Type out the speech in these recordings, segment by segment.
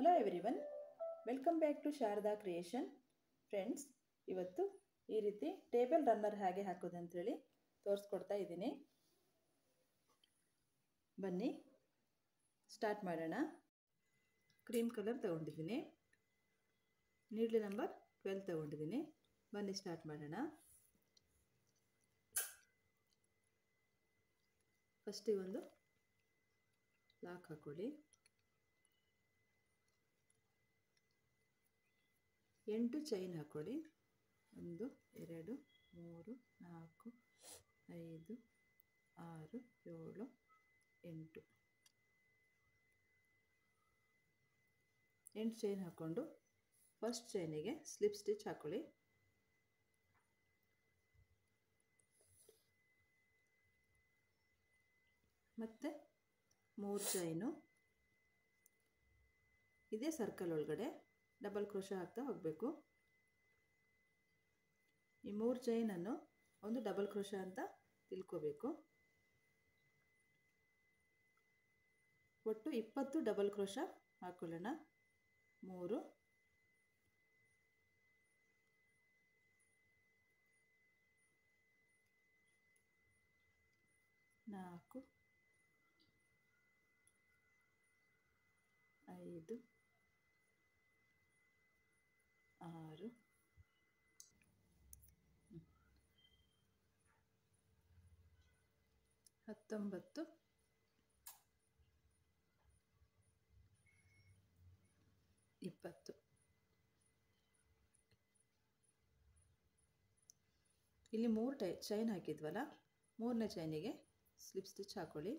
Hello everyone, welcome back to Sharada creation. Friends, ಇವತ್ತು ಈ ರೀತಿ ಟೇಬಲ್ ರನ್ನರ್ ಹೇಗೆ ಹಾಕೋದು ಅಂತೇಳಿ ತೋರಿಸ್ಕೊಡ್ತಾ ಇದ್ದೀನಿ. ಬನ್ನಿ ಸ್ಟಾರ್ಟ್ ಮಾಡೋಣ. ಕ್ರೀಮ್ ಕಲರ್ ತಗೊಂಡಿದ್ದೀನಿ, ನೀಡ್ಲಿ ನಂಬರ್ 12 ತಗೊಂಡಿದ್ದೀನಿ. ಬನ್ನಿ ಸ್ಟಾರ್ಟ್ ಮಾಡೋಣ. ಫಸ್ಟಿಗೆ ಒಂದು ಲಾಕ್ ಹಾಕೊಳ್ಳಿ. 8 ಚೈನ್ ಹಾಕೊಳ್ಳಿ. 1 2 3 4 5 6 7 8 ಚೈನ್ ಹಾಕ್ಕೊಂಡು ಫಸ್ಟ್ ಚೈನಿಗೆ ಸ್ಲಿಪ್ ಸ್ಟಿಚ್ ಹಾಕೊಳ್ಳಿ. ಮತ್ತು 3 ಚೈನು ಇದೇ ಸರ್ಕಲ್ ಒಳಗಡೆ ಡಬಲ್ ಕ್ರೋಶೆ ಹಾಕ್ತಾ ಹೋಗಬೇಕು. ಈ 3 ಚೈನನ್ನು ಒಂದು ಡಬಲ್ ಕ್ರೋಶೆ ಅಂತ ತಿಳ್ಕೋಬೇಕು. ಒಟ್ಟು 20 ಡಬಲ್ ಕ್ರೋಶೆ ಹಾಕೊಳ್ಳೋಣ. 3 4 5 6 19 20. ಇಲ್ಲಿ 3 ಚೈನ್ ಹಾಕಿದ್ವಲ್ಲ, 3ನೇ ಚೈನಿಗೆ ಸ್ಲಿಪ್ ಸ್ಟಿಚ್ ಹಾಕೊಳ್ಳಿ.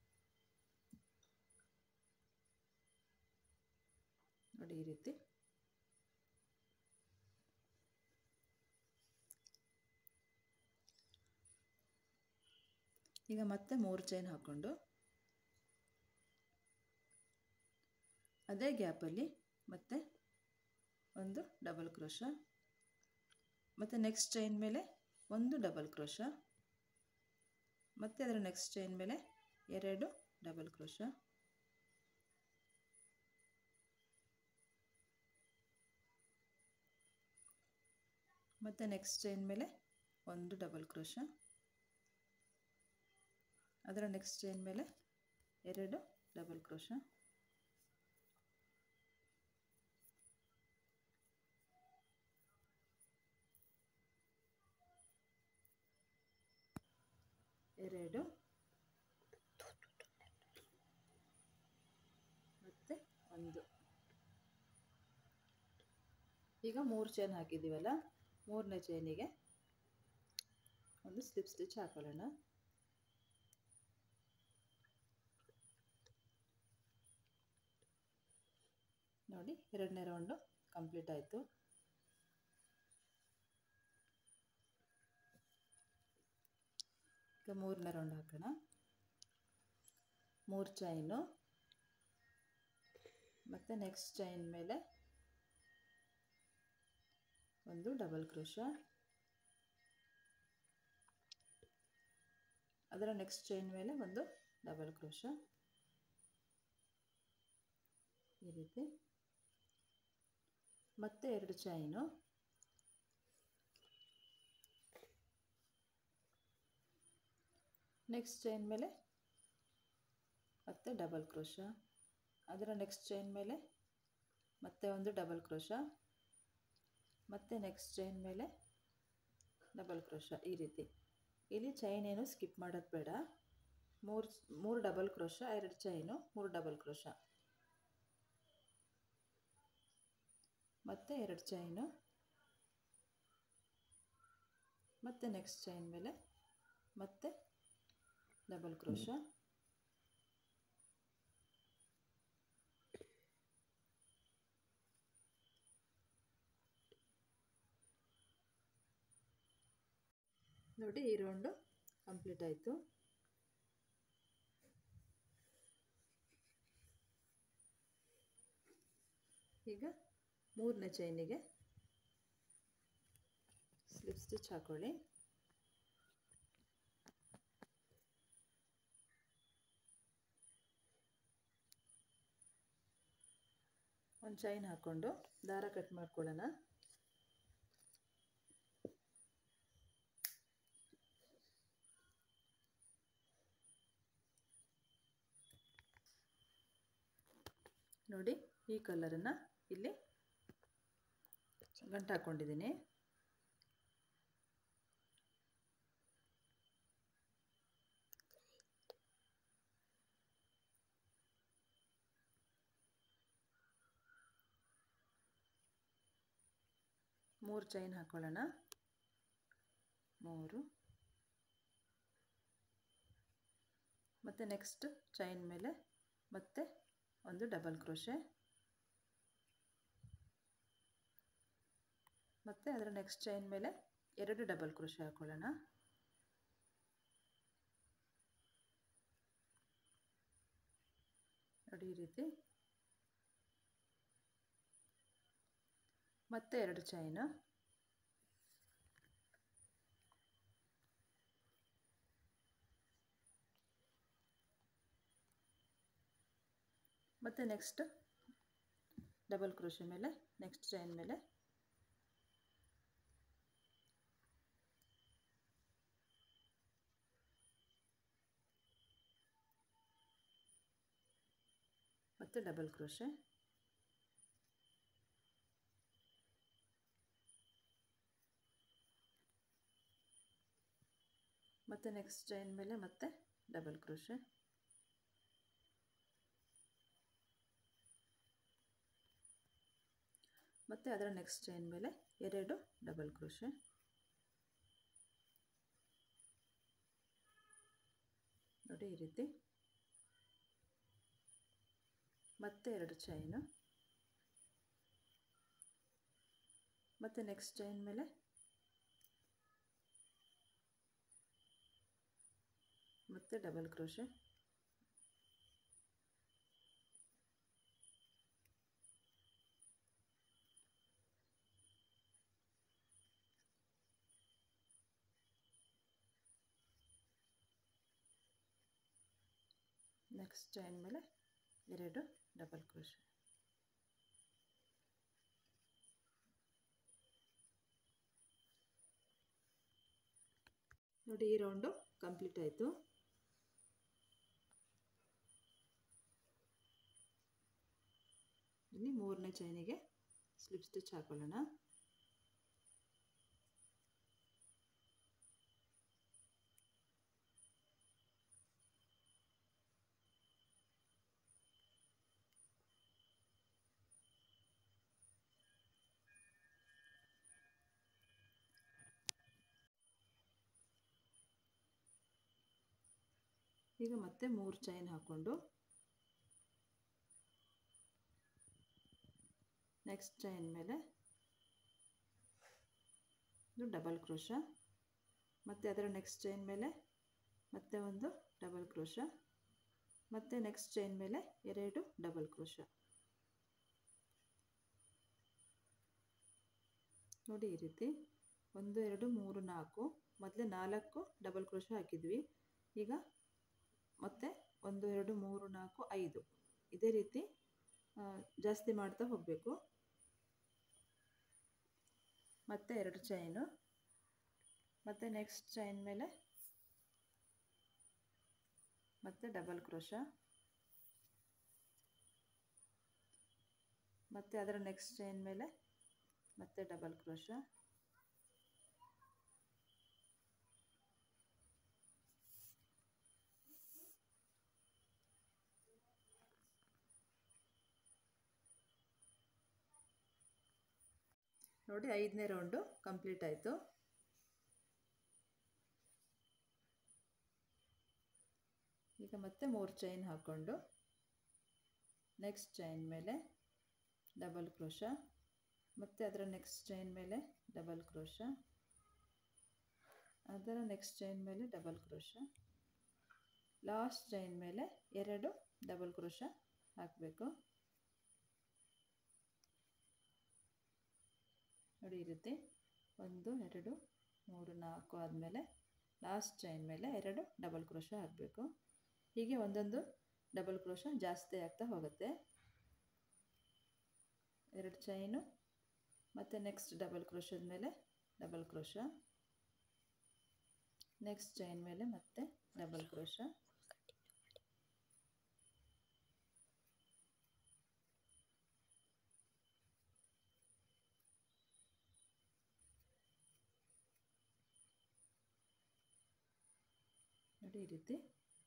ನೋಡಿ ಈ ರೀತಿ. ಈಗ ಮತ್ತೆ 3 ಚೈನ್ ಹಾಕ್ಕೊಂಡು ಅದೇ ಗ್ಯಾಪಲ್ಲಿ ಮತ್ತೆ ಒಂದು ಡಬಲ್ ಕ್ರೋಶ, ಮತ್ತು ನೆಕ್ಸ್ಟ್ ಚೈನ್ ಮೇಲೆ ಒಂದು ಡಬಲ್ ಕ್ರೋಶ, ಮತ್ತು ಅದರ ನೆಕ್ಸ್ಟ್ ಚೈನ್ ಮೇಲೆ 2 ಡಬಲ್ ಕ್ರೋಶ, ಮತ್ತು ನೆಕ್ಸ್ಟ್ ಚೈನ್ ಮೇಲೆ ಒಂದು ಡಬಲ್ ಕ್ರೋಶ, ಅದರ ನೆಕ್ಸ್ಟ್ ಚೈನ್ ಮೇಲೆ 2 ಡಬಲ್ ಕ್ರೋಶ, ಎರಡು ಮತ್ತು ಒಂದು. ಈಗ 3 ಚೈನ್ ಹಾಕಿದ್ದೀವಲ್ಲ, 3ನೇ ಚೈನಿಗೆ ಒಂದು ಸ್ಲಿಪ್ ಸ್ಟಿಚ್ ಹಾಕೊಳ್ಳೋಣ. ನೋಡಿ, 2ನೇ ರೌಂಡು ಕಂಪ್ಲೀಟ್ ಆಯಿತು. ಈಗ 3ನೇ ರೌಂಡ್ ಹಾಕೋಣ. 3 ಚೈನು, ಮತ್ತು ನೆಕ್ಸ್ಟ್ ಚೈನ್ ಮೇಲೆ ಒಂದು ಡಬಲ್ ಕ್ರೋಶ, ಅದರ ನೆಕ್ಸ್ಟ್ ಚೈನ್ ಮೇಲೆ ಒಂದು ಡಬಲ್ ಕ್ರೋಶ, ಈ ರೀತಿ. ಮತ್ತೆ 2 ಚೈನು, ನೆಕ್ಸ್ಟ್ ಚೈನ್ ಮೇಲೆ ಮತ್ತೆ ಡಬಲ್ ಕ್ರೋಶ, ಅದರ ನೆಕ್ಸ್ಟ್ ಚೈನ್ ಮೇಲೆ ಮತ್ತೆ ಒಂದು ಡಬಲ್ ಕ್ರೋಶ, ಮತ್ತು ನೆಕ್ಸ್ಟ್ ಚೈನ್ ಮೇಲೆ ಡಬಲ್ ಕ್ರೋಶ, ಈ ರೀತಿ. ಇಲ್ಲಿ ಚೈನ್ ಏನು ಸ್ಕಿಪ್ ಮಾಡೋದು ಬೇಡ. 3 double crochet, 2 chain, 3 double crochet, ಮತ್ತು 2 ಚೈನು, ಮತ್ತು ನೆಕ್ಸ್ಟ್ ಚೈನ್ ಮೇಲೆ ಮತ್ತೆ ಡಬಲ್ ಕ್ರೋಶ, ನೋಡಿ ಈ ರೌಂಡು ಕಂಪ್ಲೀಟ್ ಆಯಿತು. ಈಗ 3ನೇ ಚೈನಿಗೆ ಸ್ಲಿಪ್ ಸ್ಟಿಚ್ ಹಾಕೊಳ್ಳಿ. ಒಂದು ಚೈನ್ ಹಾಕ್ಕೊಂಡು ದಾರ ಕಟ್ ಮಾಡ್ಕೊಳ್ಳೋಣ. ನೋಡಿ, ಈ ಕಲರನ್ನು ಇಲ್ಲಿ ಗಂಟು ಹಾಕ್ಕೊಂಡಿದ್ದೀನಿ. ಮೂರು ಚೈನ್ ಹಾಕ್ಕೊಳ್ಳೋಣ. 3 ಮತ್ತು ನೆಕ್ಸ್ಟ್ ಚೈನ್ ಮೇಲೆ ಮತ್ತೆ ಒಂದು ಡಬಲ್ ಕ್ರೋಶೆ, ಮತ್ತು ಅದರ ನೆಕ್ಸ್ಟ್ ಚೈನ್ ಮೇಲೆ 2 ಡಬಲ್ ಕ್ರೋಶೆ ಹಾಕ್ಕೊಳ್ಳೋಣ. ನೋಡಿ, ಈ ರೀತಿ ಮತ್ತೆ 2 ಚೈನು, ಮತ್ತು ನೆಕ್ಸ್ಟ್ ಡಬಲ್ ಕ್ರೋಶೆ ಮೇಲೆ ನೆಕ್ಸ್ಟ್ ಚೈನ್ ಮೇಲೆ ಮತ್ತು ಡಬಲ್ ಕ್ರೋಶೆ, ಮತ್ತು ನೆಕ್ಸ್ಟ್ ಚೈನ್ ಮೇಲೆ ಮತ್ತೆ ಡಬಲ್ ಕ್ರೋಶೆ, ಮತ್ತು ಅದರ ನೆಕ್ಸ್ಟ್ ಚೈನ್ ಮೇಲೆ 2 ಡಬಲ್ ಕ್ರೋಶೆ, ನೋಡಿ ಈ ರೀತಿ ಮತ್ತೆ 2 ಚೈನು, ಮತ್ತು ನೆಕ್ಸ್ಟ್ ಚೈನ್ ಮೇಲೆ ಮತ್ತೆ ಡಬಲ್ ಕ್ರೋಶೆ, ನೆಕ್ಸ್ಟ್ ಚೈನ್ ಮೇಲೆ 2 ಡಬಲ್ ಕ್ರೋಶೆ. ನೋಡಿ, ಈ ರೌಂಡು ಕಂಪ್ಲೀಟ್ ಆಯಿತು. ಇಲ್ಲಿ 3ನೇ ಚೈನಿಗೆ ಸ್ಲಿಪ್ ಸ್ಟಿಚ್ ಹಾಕೊಳ್ಳೋಣ. ಈಗ ಮತ್ತೆ 3 ಚೈನ್ ಹಾಕ್ಕೊಂಡು ನೆಕ್ಸ್ಟ್ ಚೈನ್ ಮೇಲೆ ಡಬಲ್ ಕ್ರೋಶ, ಮತ್ತು ಅದರ ನೆಕ್ಸ್ಟ್ ಚೈನ್ ಮೇಲೆ ಮತ್ತೆ ಒಂದು ಡಬಲ್ ಕ್ರೋಶ, ಮತ್ತು ನೆಕ್ಸ್ಟ್ ಚೈನ್ ಮೇಲೆ 2 ಡಬಲ್ ಕ್ರೋಶ. ನೋಡಿ, ಈ ರೀತಿ 1 2 3 4, ಮೊದಲೇ 4 ಡಬಲ್ ಕ್ರೋಶ ಹಾಕಿದ್ವಿ. ಈಗ ಮತ್ತೆ 1 2 3 4 5 ಇದೇ ರೀತಿ ಜಾಸ್ತಿ ಮಾಡ್ತಾ ಹೋಗಬೇಕು. ಮತ್ತೆ 2 ಚೈನು, ಮತ್ತು ನೆಕ್ಸ್ಟ್ ಚೈನ್ ಮೇಲೆ ಮತ್ತೆ ಡಬಲ್ ಕ್ರೋಶ, ಮತ್ತು ಅದರ ನೆಕ್ಸ್ಟ್ ಚೈನ್ ಮೇಲೆ ಮತ್ತೆ ಡಬಲ್ ಕ್ರೋಶ, ನೋಡಿ 5ನೇ ರೌಂಡು ಕಂಪ್ಲೀಟ್ ಆಯಿತು. ಈಗ ಮತ್ತೆ 3 ಚೈನ್ ಹಾಕ್ಕೊಂಡು ನೆಕ್ಸ್ಟ್ ಚೈನ್ ಮೇಲೆ ಡಬಲ್ ಕ್ರೋಶ, ಮತ್ತು ಅದರ ನೆಕ್ಸ್ಟ್ ಚೈನ್ ಮೇಲೆ ಡಬಲ್ ಕ್ರೋಶ, ಅದರ ನೆಕ್ಸ್ಟ್ ಚೈನ್ ಮೇಲೆ ಡಬಲ್ ಕ್ರೋಶ, ಲಾಸ್ಟ್ ಚೈನ್ ಮೇಲೆ 2 ಡಬಲ್ ಕ್ರೋಶ ಹಾಕಬೇಕು. ನೋಡಿ, ಈ ರೀತಿ 1 2 3 4 ಆದಮೇಲೆ ಲಾಸ್ಟ್ ಚೈನ್ ಮೇಲೆ 2 ಡಬಲ್ ಕ್ರೋಶ ಹಾಕಬೇಕು. ಹೀಗೆ ಒಂದೊಂದು ಡಬಲ್ ಕ್ರೋಶ ಜಾಸ್ತಿ ಆಗ್ತಾ ಹೋಗುತ್ತೆ. 2 ಚೈನು, ಮತ್ತು ನೆಕ್ಸ್ಟ್ ಡಬಲ್ ಕ್ರೋಶದ ಮೇಲೆ ಡಬಲ್ ಕ್ರೋಶ, ನೆಕ್ಸ್ಟ್ ಚೈನ್ ಮೇಲೆ ಮತ್ತೆ ಡಬಲ್ ಕ್ರೋಶ, ನೋಡಿ ಈ ರೀತಿ.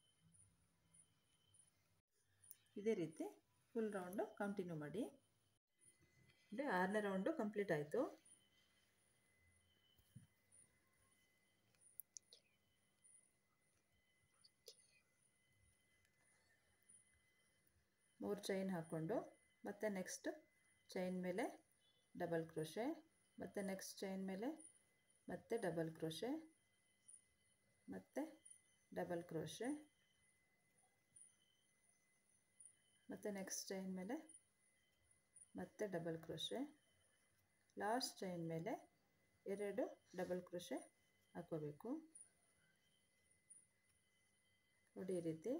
ಇದೇ ರೀತಿ ಫುಲ್ ರೌಂಡು ಕಂಟಿನ್ಯೂ ಮಾಡಿ. ಅಂದರೆ 6ನೇ ರೌಂಡು ಕಂಪ್ಲೀಟ್ ಆಯಿತು. ಮೂರು ಚೈನ್ ಹಾಕ್ಕೊಂಡು ಮತ್ತೆ ನೆಕ್ಸ್ಟ್ ಚೈನ್ ಮೇಲೆ ಡಬಲ್ ಕ್ರೋಶೆ, ಮತ್ತು ನೆಕ್ಸ್ಟ್ ಚೈನ್ ಮೇಲೆ ಮತ್ತೆ ಡಬಲ್ ಕ್ರೋಶೆ, ಮತ್ತು ಡಬಲ್ ಕ್ರೋಶೆ, ಮತ್ತು ನೆಕ್ಸ್ಟ್ ಚೈನ್ ಮೇಲೆ ಮತ್ತೆ ಡಬಲ್ ಕ್ರೋಶೆ, ಲಾಸ್ಟ್ ಚೈನ್ ಮೇಲೆ 2 ಡಬಲ್ ಕ್ರೋಶೆ ಹಾಕೋಬೇಕು. ನೋಡಿ ಈ ರೀತಿ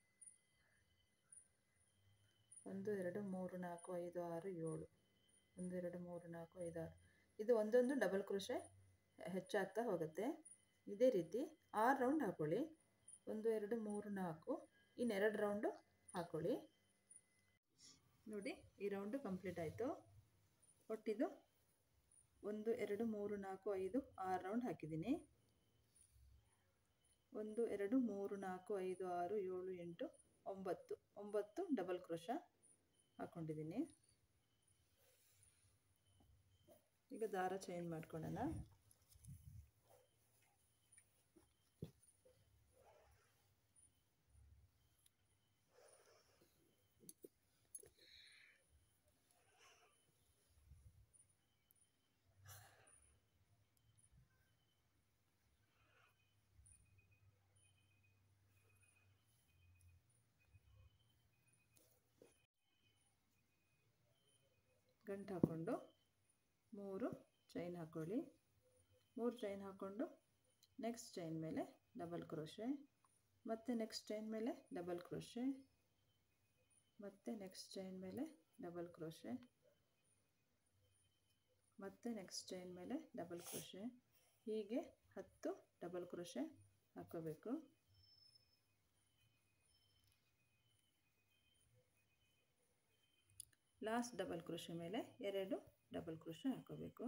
1 2 3 4 5 6 7, 1 2 3 4 5 6, ಇದು ಒಂದೊಂದು ಡಬಲ್ ಕ್ರೋಶೆ ಹೆಚ್ಚಾಗ್ತಾ ಹೋಗುತ್ತೆ. ಇದೇ ರೀತಿ 6 ರೌಂಡ್ ಹಾಕೊಳ್ಳಿ. 1 2 3 4, ಇನ್ನು 2 ರೌಂಡು ಹಾಕೊಳ್ಳಿ. ನೋಡಿ ಈ ರೌಂಡು ಕಂಪ್ಲೀಟ್ ಆಯಿತು. ಒಟ್ಟಿದು 1 2 3 4 5 6 ರೌಂಡ್ ಹಾಕಿದ್ದೀನಿ. 1 2 3 4 5 6 7 8 9 ಡಬಲ್ ಕ್ರೋಶ ಹಾಕ್ಕೊಂಡಿದ್ದೀನಿ. ಈಗ ದಾರ ಚೇಂಜ್ ಮಾಡ್ಕೊಳ್ಳೋಣ. ಗಂಟು ಹಾಕ್ಕೊಂಡು 3 ಚೈನ್ ಹಾಕ್ಕೊಳ್ಳಿ. 3 ಚೈನ್ ಹಾಕ್ಕೊಂಡು ನೆಕ್ಸ್ಟ್ ಚೈನ್ ಮೇಲೆ ಡಬಲ್ ಕ್ರೋಶೆ, ಮತ್ತು ನೆಕ್ಸ್ಟ್ ಚೈನ್ ಮೇಲೆ ಡಬಲ್ ಕ್ರೋಶೆ, ಮತ್ತು ನೆಕ್ಸ್ಟ್ ಚೈನ್ ಮೇಲೆ ಡಬಲ್ ಕ್ರೋಶೆ, ಮತ್ತು ನೆಕ್ಸ್ಟ್ ಚೈನ್ ಮೇಲೆ ಡಬಲ್ ಕ್ರೋಶೆ. ಹೀಗೆ 10 ಡಬಲ್ ಕ್ರೋಶೆ ಹಾಕೋಬೇಕು. ಲಾಸ್ಟ್ ಡಬಲ್ ಕ್ರೋಶೆ ಮೇಲೆ 2 ಡಬಲ್ ಕ್ರೋಶೆ ಹಾಕೋಬೇಕು.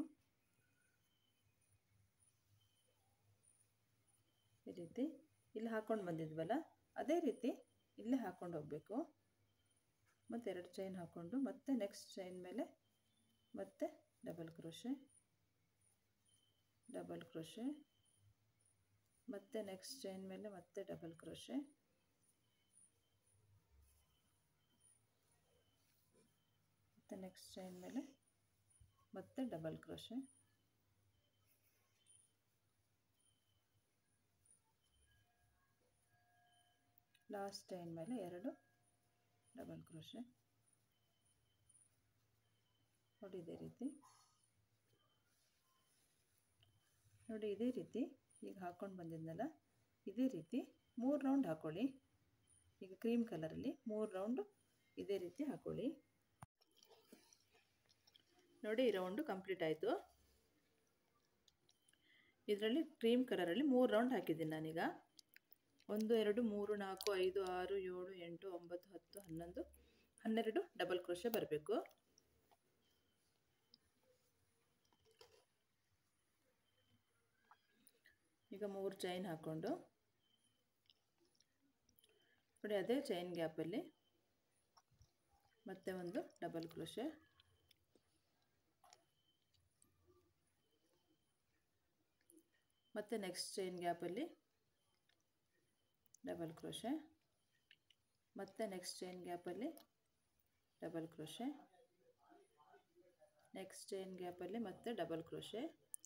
ಈ ರೀತಿ ಇಲ್ಲಿ ಹಾಕ್ಕೊಂಡು ಬಂದಿದ್ವಲ್ಲ ಅದೇ ರೀತಿ ಇಲ್ಲೇ ಹಾಕ್ಕೊಂಡು ಹೋಗಬೇಕು. ಮತ್ತು 2 ಚೈನ್ ಹಾಕ್ಕೊಂಡು ಮತ್ತೆ ನೆಕ್ಸ್ಟ್ ಚೈನ್ ಮೇಲೆ ಮತ್ತೆ ಡಬಲ್ ಕ್ರೋಶೆ, ಡಬಲ್ ಕ್ರೋಶೆ, ಮತ್ತು ನೆಕ್ಸ್ಟ್ ಚೈನ್ ಮೇಲೆ ಮತ್ತೆ ಡಬಲ್ ಕ್ರೋಶೆ, ಮತ್ತು ನೆಕ್ಸ್ಟ್ ಚೈನ್ ಮೇಲೆ ಮತ್ತೆ ಡಬಲ್ ಕ್ರೋಶೆ, ಲಾಸ್ಟ್ ಚೈನ್ ಮೇಲೆ 2 ಡಬಲ್ ಕ್ರೋಶೆ. ನೋಡಿ ಇದೇ ರೀತಿ. ನೋಡಿ ಇದೇ ರೀತಿ ಈಗ ಹಾಕ್ಕೊಂಡು ಬಂದಿದ್ನಲ್ಲ ಇದೇ ರೀತಿ 3 ರೌಂಡ್ ಹಾಕ್ಕೊಳ್ಳಿ. ಈಗ ಕ್ರೀಮ್ ಕಲರಲ್ಲಿ 3 ರೌಂಡು ಇದೇ ರೀತಿ ಹಾಕ್ಕೊಳ್ಳಿ. ನೋಡಿ ಈ ರೌಂಡು ಕಂಪ್ಲೀಟ್ ಆಯಿತು. ಇದರಲ್ಲಿ ಕ್ರೀಮ್ ಕಲರಲ್ಲಿ 3 ರೌಂಡ್ ಹಾಕಿದ್ದೀನಿ ನಾನೀಗ. 1 2 3 4 5 6 7 8 9 10 11 12 ಡಬಲ್ ಕ್ರೋಶೆ ಬರಬೇಕು. ಈಗ 3 ಚೈನ್ ಹಾಕ್ಕೊಂಡು ನೋಡಿ ಅದೇ ಚೈನ್ ಗ್ಯಾಪಲ್ಲಿ ಮತ್ತೆ ಒಂದು ಡಬಲ್ ಕ್ರೋಶೆ, ಮತ್ತು ನೆಕ್ಸ್ಟ್ ಚೈನ್ ಗ್ಯಾಪಲ್ಲಿ ಡಬಲ್ ಕ್ರೋಶೆ, ಮತ್ತು ನೆಕ್ಸ್ಟ್ ಚೈನ್ ಗ್ಯಾಪಲ್ಲಿ ಡಬಲ್ ಕ್ರೋಶೆ, ನೆಕ್ಸ್ಟ್ ಚೈನ್ ಗ್ಯಾಪಲ್ಲಿ ಮತ್ತೆ ಡಬಲ್ ಕ್ರೋಶೆ.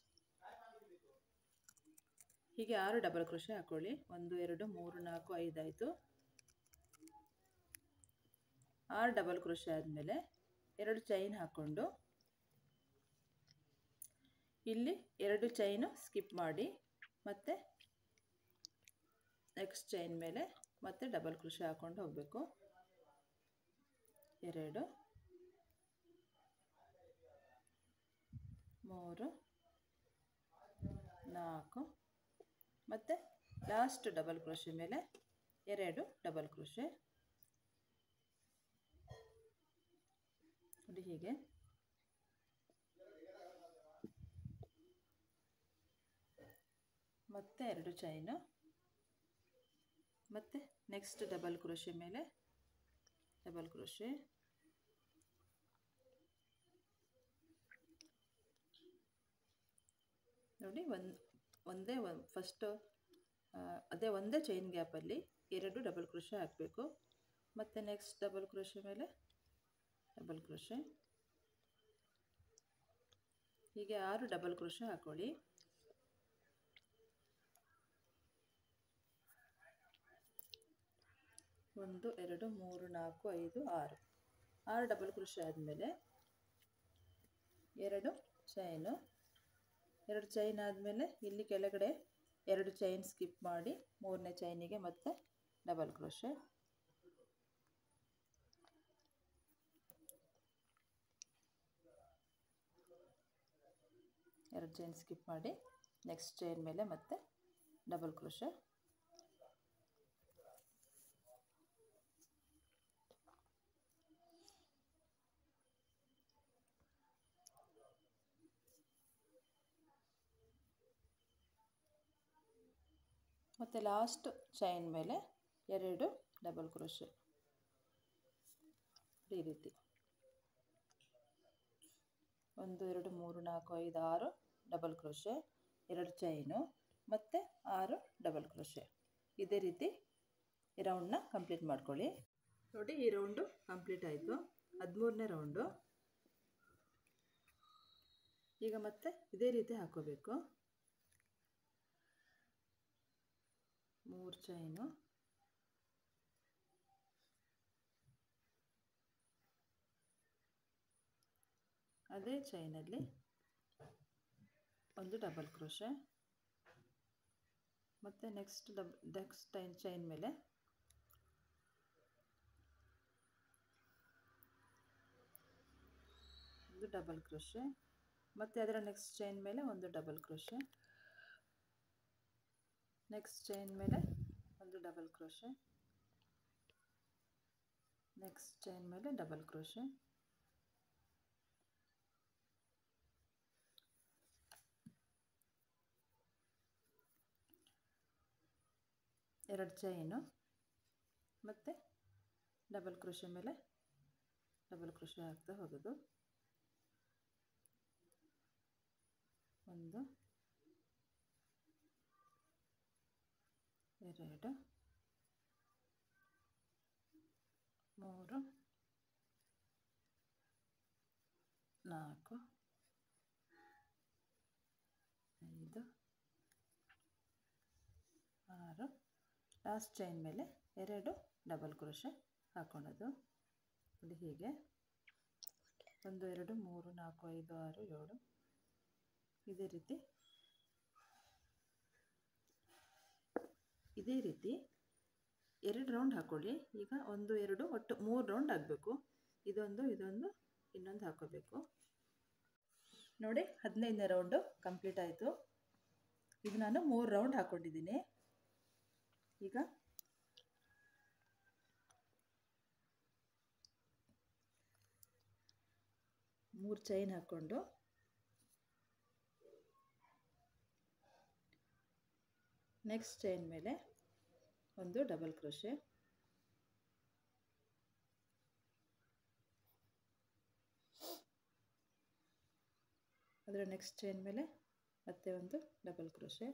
ಹೀಗೆ 6 ಡಬಲ್ ಕ್ರೋಶೆ ಹಾಕ್ಕೊಳ್ಳಿ. 1 2 3 4 5 ಆಯಿತು. 6 ಡಬಲ್ ಕ್ರೋಶೆ ಆದಮೇಲೆ 2 ಚೈನ್ ಹಾಕ್ಕೊಂಡು ಇಲ್ಲಿ 2 ಚೈನು ಸ್ಕಿಪ್ ಮಾಡಿ ಮತ್ತೆ ನೆಕ್ಸ್ಟ್ ಚೈನ್ ಮೇಲೆ ಮತ್ತೆ ಡಬಲ್ ಕ್ರೋಶೆ ಹಾಕ್ಕೊಂಡು ಹೋಗಬೇಕು. 2 3 4 ಮತ್ತು ಲಾಸ್ಟ್ ಡಬಲ್ ಕ್ರೋಶೆ ಮೇಲೆ 2 ಡಬಲ್ ಕ್ರೋಶೆ ನೋಡಿ ಹೀಗೆ. ಮತ್ತೆ 2 ಚೈನು ಮತ್ತು ನೆಕ್ಸ್ಟ್ ಡಬಲ್ ಕ್ರೋಶೆ ಮೇಲೆ ಡಬಲ್ ಕ್ರೋಶೆ ನೋಡಿ. ಒಂದೇ ಫಸ್ಟು ಅದೇ ಒಂದೇ ಚೈನ್ ಗ್ಯಾಪಲ್ಲಿ 2 ಡಬಲ್ ಕ್ರೋಶೆ ಹಾಕಬೇಕು. ಮತ್ತು ನೆಕ್ಸ್ಟ್ ಡಬಲ್ ಕ್ರೋಶೆ ಮೇಲೆ ಡಬಲ್ ಕ್ರೋಶೆ, ಹೀಗೆ 6 ಡಬಲ್ ಕ್ರೋಶೆ ಹಾಕೊಳ್ಳಿ. 1 2 3 4 5 6 6 ಡಬಲ್ ಕ್ರೋಶೆ ಆದಮೇಲೆ 2 ಚೈನು, 2 ಚೈನ್ ಆದಮೇಲೆ ಇಲ್ಲಿ ಕೆಳಗಡೆ 2 ಚೈನ್ ಸ್ಕಿಪ್ ಮಾಡಿ 3ನೇ ಚೈನಿಗೆ ಮತ್ತೆ ಡಬಲ್ ಕ್ರೋಶೆ, 2 ಚೈನ್ ಸ್ಕಿಪ್ ಮಾಡಿ ನೆಕ್ಸ್ಟ್ ಚೈನ್ ಮೇಲೆ ಮತ್ತೆ ಡಬಲ್ ಕ್ರೋಶೆ, ಮತ್ತು ಲಾಸ್ಟ್ ಚೈನ್ ಮೇಲೆ 2 ಡಬಲ್ ಕ್ರೋಶೆ ಈ ರೀತಿ 1 2 3 4 5 6 ಡಬಲ್ ಕ್ರೋಶೆ, 2 ಚೈನು ಮತ್ತು 6 ಡಬಲ್ ಕ್ರೋಶೆ. ಇದೇ ರೀತಿ ಈ ರೌಂಡನ್ನ ಕಂಪ್ಲೀಟ್ ಮಾಡ್ಕೊಳ್ಳಿ. ನೋಡಿ ಈ ರೌಂಡು ಕಂಪ್ಲೀಟ್ ಆಯಿತು, 13ನೇ ರೌಂಡು. ಈಗ ಮತ್ತೆ ಇದೇ ರೀತಿ ಹಾಕೋಬೇಕು. 3 ಚೈನು, ಅದೇ ಚೈನಲ್ಲಿ ಒಂದು ಡಬಲ್ ಕ್ರೋಶೆ, ಮತ್ತು ನೆಕ್ಸ್ಟ್ ಚೈನ್ ಮೇಲೆ ಒಂದು ಡಬಲ್ ಕ್ರೋಶೆ, ಮತ್ತು ಅದರ ನೆಕ್ಸ್ಟ್ ಚೈನ್ ಮೇಲೆ ಒಂದು ಡಬಲ್ ಕ್ರೋಶೆ, ನೆಕ್ಸ್ಟ್ ಚೈನ್ ಮೇಲೆ ಒಂದು ಡಬಲ್ ಕ್ರೋಶೆ, ನೆಕ್ಸ್ಟ್ ಚೈನ್ ಮೇಲೆ ಡಬಲ್ ಕ್ರೋಶೆ, ಎರಡು ಚೈನು ಮತ್ತು ಡಬಲ್ ಕ್ರೋಶೆ ಮೇಲೆ ಡಬಲ್ ಕ್ರೋಶೆ ಹಾಕ್ತಾ ಹೋಗೋದು. 1 2 3 4 5 6 ಲಾಸ್ಟ್ ಚೈನ್ ಮೇಲೆ 2 ಡಬಲ್ ಕ್ರೋಶೆ ಹಾಕೊಳ್ಳೋದು. ಇಲ್ಲಿ ಹೀಗೆ 1 2 3 4 5 6 7 ಇದೇ ರೀತಿ 2 ರೌಂಡ್ ಹಾಕೊಳ್ಳಿ. ಈಗ 1 2 ಒಟ್ಟು 3 ರೌಂಡ್ ಆಗಬೇಕು. ಇದೊಂದು ಇನ್ನೊಂದು ಹಾಕೋಬೇಕು. ನೋಡಿ 15ನೇ ರೌಂಡು ಕಂಪ್ಲೀಟ್ ಆಯಿತು. ಇದು ನಾನು 3 ರೌಂಡ್ ಹಾಕ್ಕೊಂಡಿದ್ದೀನಿ. ಈಗ ಮೂರು ಚೈನ್ ಹಾಕ್ಕೊಂಡು ನೆಕ್ಸ್ಟ್ ಚೈನ್ ಮೇಲೆ ಒಂದು ಡಬಲ್ ಕ್ರೋಶೆ, ಅದರ ನೆಕ್ಸ್ಟ್ ಚೈನ್ ಮೇಲೆ ಮತ್ತೆ ಒಂದು ಡಬಲ್ ಕ್ರೋಶೆ,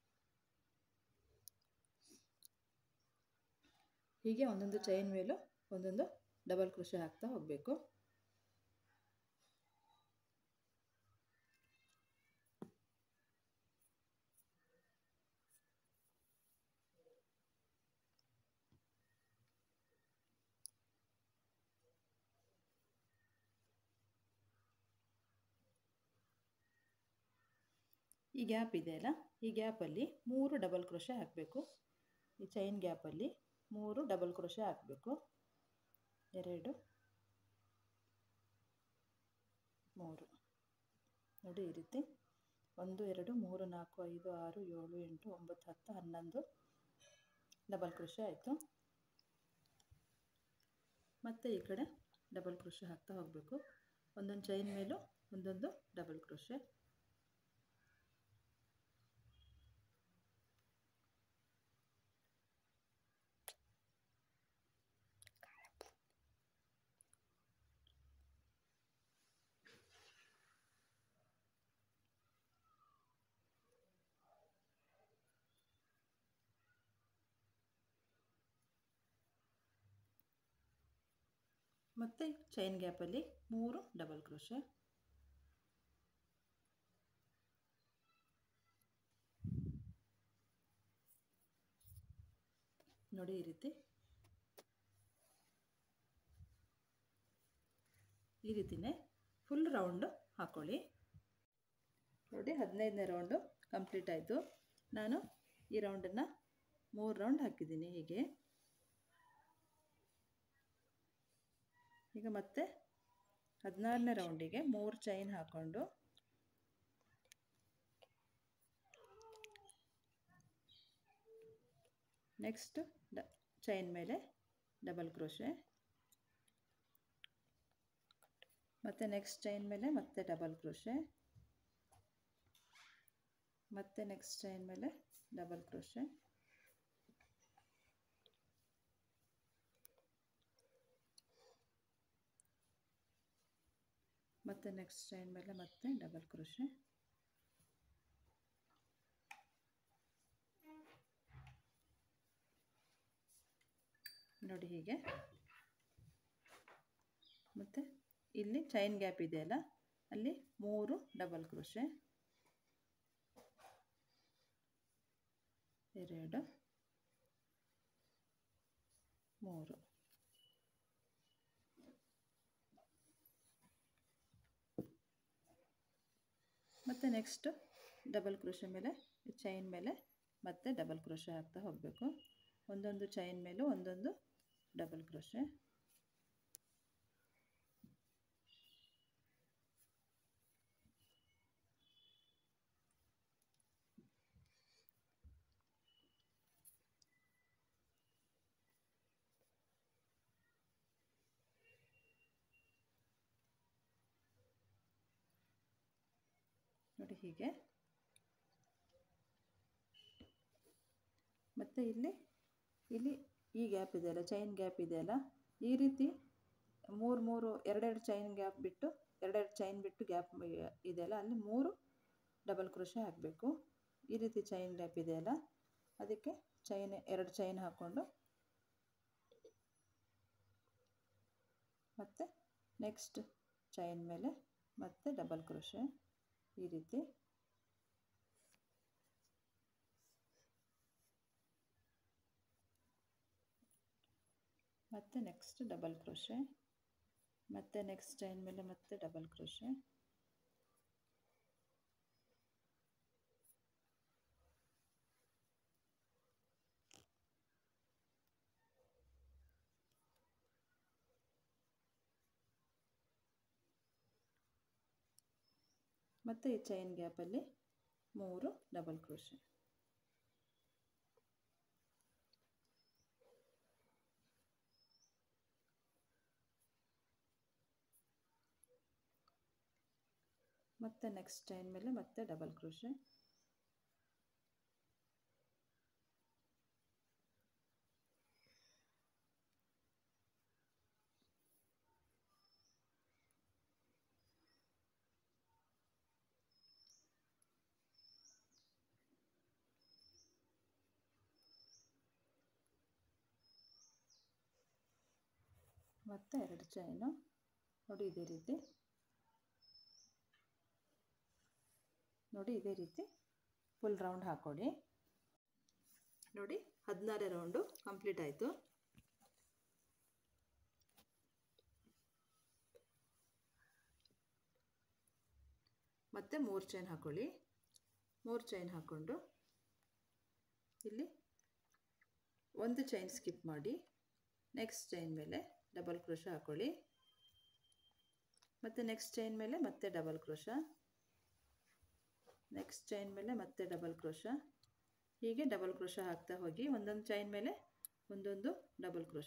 ಹೀಗೆ ಒಂದೊಂದು ಚೈನ್ ಮೇಲೂ ಒಂದೊಂದು ಡಬಲ್ ಕ್ರೋಶೆ ಹಾಕ್ತಾ ಹೋಗಬೇಕು. ಈ ಗ್ಯಾಪ್ ಇದೆಯಲ್ಲ, ಈ ಗ್ಯಾಪಲ್ಲಿ 3 ಡಬಲ್ ಕ್ರೋಶೆ ಹಾಕಬೇಕು. ಈ ಚೈನ್ ಗ್ಯಾಪಲ್ಲಿ 3 ಡಬಲ್ ಕ್ರೋಶೆ ಹಾಕಬೇಕು. 2 3 ನೋಡಿ ಈ ರೀತಿ 1 2 3 4 5 6 7 8 9 10 11 ಡಬಲ್ ಕ್ರೋಶೆ ಆಯಿತು. ಮತ್ತು ಈ ಕಡೆ ಡಬಲ್ ಕ್ರೋಶೆ ಹಾಕ್ತಾ ಹೋಗಬೇಕು. ಒಂದೊಂದು ಚೈನ್ ಮೇಲೂ ಒಂದೊಂದು ಡಬಲ್ ಕ್ರೋಶೆ. ಮತ್ತು ಚೈನ್ ಗ್ಯಾಪಲ್ಲಿ 3 ಡಬಲ್ ಕ್ರೋಶೆ. ನೋಡಿ ಈ ರೀತಿನೇ ಫುಲ್ ರೌಂಡು ಹಾಕ್ಕೊಳ್ಳಿ. ನೋಡಿ 15ನೇ ರೌಂಡು ಕಂಪ್ಲೀಟ್ ಆಯಿತು. ನಾನು ಈ ರೌಂಡನ್ನು 3 ರೌಂಡ್ ಹಾಕಿದ್ದೀನಿ. ಈಗ ಮತ್ತೆ 16ನೇ ರೌಂಡಿಗೆ 3 ಚೈನ್ ಹಾಕ್ಕೊಂಡು ನೆಕ್ಸ್ಟ್ ಚೈನ್ ಮೇಲೆ ಡಬಲ್ ಕ್ರೋಶೆ, ಮತ್ತು ನೆಕ್ಸ್ಟ್ ಚೈನ್ ಮೇಲೆ ಮತ್ತೆ ಡಬಲ್ ಕ್ರೋಶೆ, ಮತ್ತು ನೆಕ್ಸ್ಟ್ ಚೈನ್ ಮೇಲೆ ಡಬಲ್ ಕ್ರೋಶೆ, ಮತ್ತು ನೆಕ್ಸ್ಟ್ ಚೈನ್ ಮೇಲೆ ಮತ್ತೆ ಡಬಲ್ ಕ್ರೋಶೆ, ನೋಡಿ ಹೀಗೆ. ಮತ್ತು ಇಲ್ಲಿ ಚೈನ್ ಗ್ಯಾಪ್ ಇದೆಯಲ್ಲ, ಅಲ್ಲಿ 3 ಡಬಲ್ ಕ್ರೋಶೆ, 2 3. ಮತ್ತು ನೆಕ್ಸ್ಟ್ ಡಬಲ್ ಕ್ರೋಶೆ ಮೇಲೆ ಚೈನ್ ಮೇಲೆ ಮತ್ತೆ ಡಬಲ್ ಕ್ರೋಶೆ ಹಾಕ್ತಾ ಹೋಗಬೇಕು. ಒಂದೊಂದು ಚೈನ್ ಮೇಲೂ ಒಂದೊಂದು ಡಬಲ್ ಕ್ರೋಶೆ, ನೋಡಿ ಹೀಗೆ. ಮತ್ತು ಇಲ್ಲಿ ಈ ಗ್ಯಾಪ್ ಇದೆಯಲ್ಲ, ಚೈನ್ ಗ್ಯಾಪ್ ಇದೆಯಲ್ಲ, ಈ ರೀತಿ 3 2 ಚೈನ್ ಗ್ಯಾಪ್ ಬಿಟ್ಟು 2 ಚೈನ್ ಬಿಟ್ಟು ಗ್ಯಾಪ್ ಇದೆಯಲ್ಲ, ಅಲ್ಲಿ 3 ಡಬಲ್ ಕ್ರೋಶೆ ಹಾಕಬೇಕು. ಈ ರೀತಿ ಚೈನ್ ಗ್ಯಾಪ್ ಇದೆಯಲ್ಲ, ಅದಕ್ಕೆ 2 ಚೈನ್ ಹಾಕ್ಕೊಂಡು ಮತ್ತು ನೆಕ್ಸ್ಟ್ ಚೈನ್ ಮೇಲೆ ಮತ್ತೆ ಡಬಲ್ ಕ್ರೋಶೆ ಈ ರೀತಿ. ಮತ್ತು ನೆಕ್ಸ್ಟ್ ಡಬಲ್ ಕ್ರೋಶೆ, ಮತ್ತು ನೆಕ್ಸ್ಟ್ ಚೈನ್ ಮೇಲೆ ಮತ್ತೆ ಡಬಲ್ ಕ್ರೋಶೆ, ಮತ್ತು ಈ ಚೈನ್ ಗ್ಯಾಪಲ್ಲಿ 3 ಡಬಲ್ ಕ್ರೋಶೆ. ಮತ್ತು ನೆಕ್ಸ್ಟ್ ಚೈನ್ ಮೇಲೆ ಮತ್ತೆ ಡಬಲ್ ಕ್ರೋಶೆ, ಮತ್ತು 2 ಚೈನು. ನೋಡಿ ಇದೇ ರೀತಿ, ಫುಲ್ ರೌಂಡ್ ಹಾಕ್ಕೊಳ್ಳಿ. ನೋಡಿ 16ನೇ ರೌಂಡು ಕಂಪ್ಲೀಟ್ ಆಯಿತು. ಮತ್ತು 3 ಚೈನ್ ಹಾಕ್ಕೊಳ್ಳಿ. 3 ಚೈನ್ ಹಾಕ್ಕೊಂಡು ಇಲ್ಲಿ ಒಂದು ಚೈನ್ ಸ್ಕಿಪ್ ಮಾಡಿ ನೆಕ್ಸ್ಟ್ ಚೈನ್ ಮೇಲೆ ಡಬಲ್ ಕ್ರೋಶೆ ಹಾಕ್ಕೊಳ್ಳಿ. ಮತ್ತು ನೆಕ್ಸ್ಟ್ ಚೈನ್ ಮೇಲೆ ಮತ್ತೆ ಡಬಲ್ ಕ್ರೋಶೆ, ನೆಕ್ಸ್ಟ್ ಚೈನ್ ಮೇಲೆ ಮತ್ತೆ ಡಬಲ್ ಕ್ರೋಶ. ಹೀಗೆ ಡಬಲ್ ಕ್ರೋಶ ಹಾಕ್ತಾ ಹೋಗಿ ಒಂದೊಂದು ಚೈನ್ ಮೇಲೆ ಒಂದೊಂದು ಡಬಲ್ ಕ್ರೋಶ.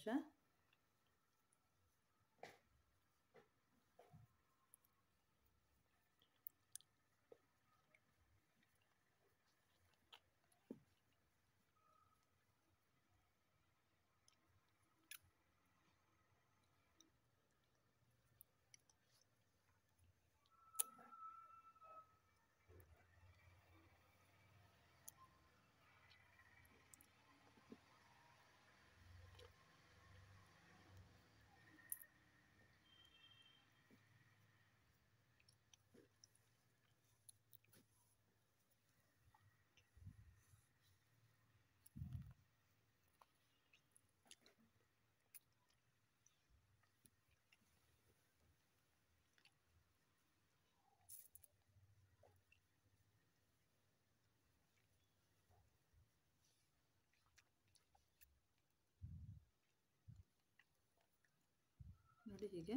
ನೋಡಿ ಹೀಗೆ